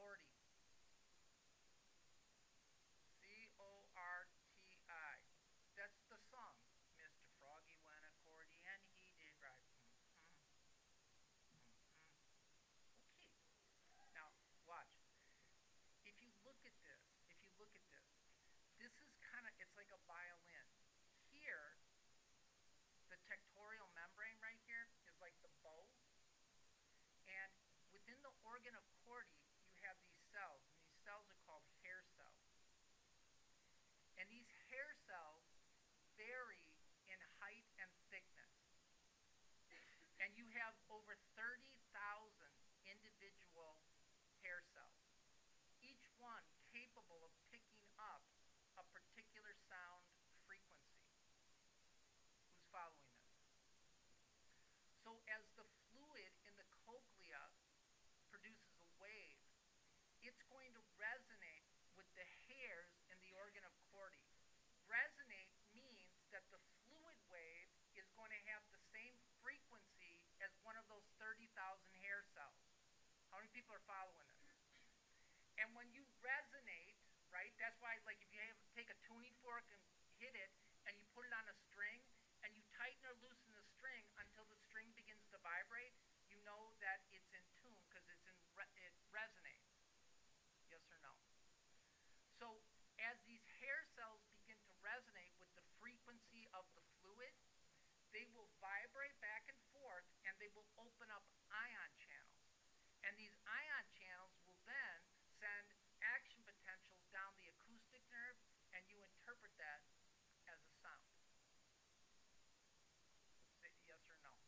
Speaker 1: organ of Corti, you have these cells, and these cells are called hair cells. And these hair cells vary in height and thickness. And you have over 30,000 individual hair cells, each one capable of picking up a particular sound frequency. Who's following this? So as the fluid in the cochlea produces a wave, it's going to resonate with the hairs in the organ of Corti. Resonate means that the fluid wave is going to have the same frequency as one of those 30,000 hair cells. How many people are following this? And when you resonate, right, that's why, like, if you take a tuning fork and hit it, and you put it on a string, and you tighten or loosen the string until the string begins to vibrate, you know that it's in tune because it resonates. Yes or no? So as these hair cells begin to resonate with the frequency of the fluid, they will vibrate back and forth, and they will open up ion channels. And these ion channels will then send action potentials down the acoustic nerve, and you interpret that as a sound. Say yes or no.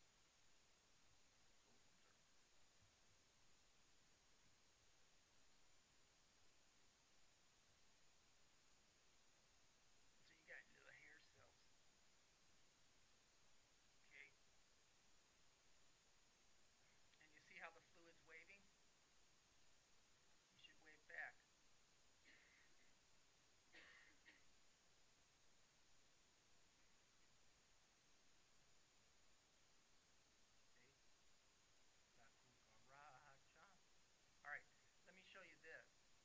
Speaker 1: So you got little hair cells. Okay. And you see how the fluid's waving? You should wave back. All right, let me show you this.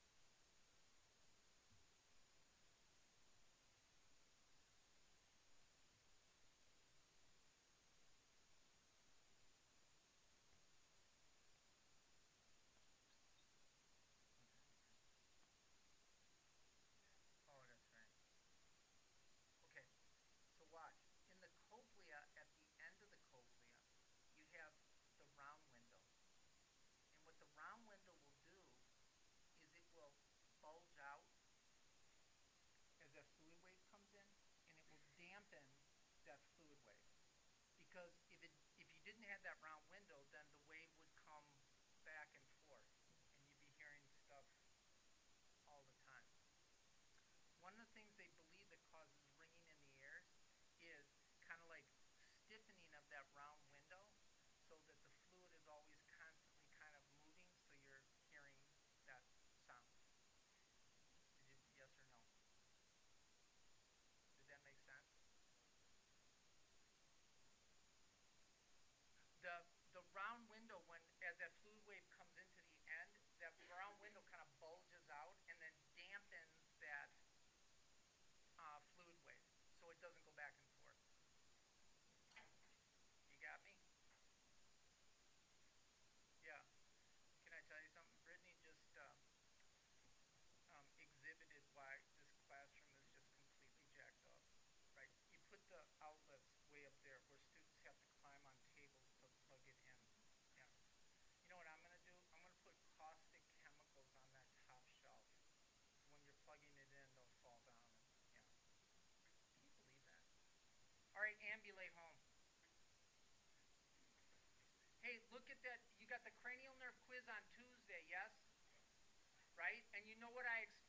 Speaker 1: Oh, that's right. Okay, so watch. In the cochlea, at the end of the cochlea, you have the round window. And what the round window will do is it will bulge out as that fluid wave comes in, and it will dampen that fluid wave. Because if you didn't have that round window, then the wave would come back and forth, and you'd be hearing stuff all the time. One of the things they believe that causes ringing in the ears is kind of like stiffening of that round window, so that the fluid is always constantly kind of moving, so you're hearing that sound. Did you, yes or no? Did that make sense? The the round window, when as that fluid wave comes into the end, that round window kind of bulges out and then dampens that fluid wave, so it doesn't go back and forth. You got me? Yeah. Can I tell you something? Brittany just exhibited why this classroom is just completely jacked up. Right? You put the outlets way up there where students have to climb on tables to plug it in. Yeah. You know what I'm going to do? I'm going to put caustic chemicals on that top shelf. So when you're plugging it in, they'll fall down. And, yeah. Can you believe that? All right, ambulate home. Hey, look at that. You got the cranial nerve quiz on Tuesday, yes? Right? And you know what I expect?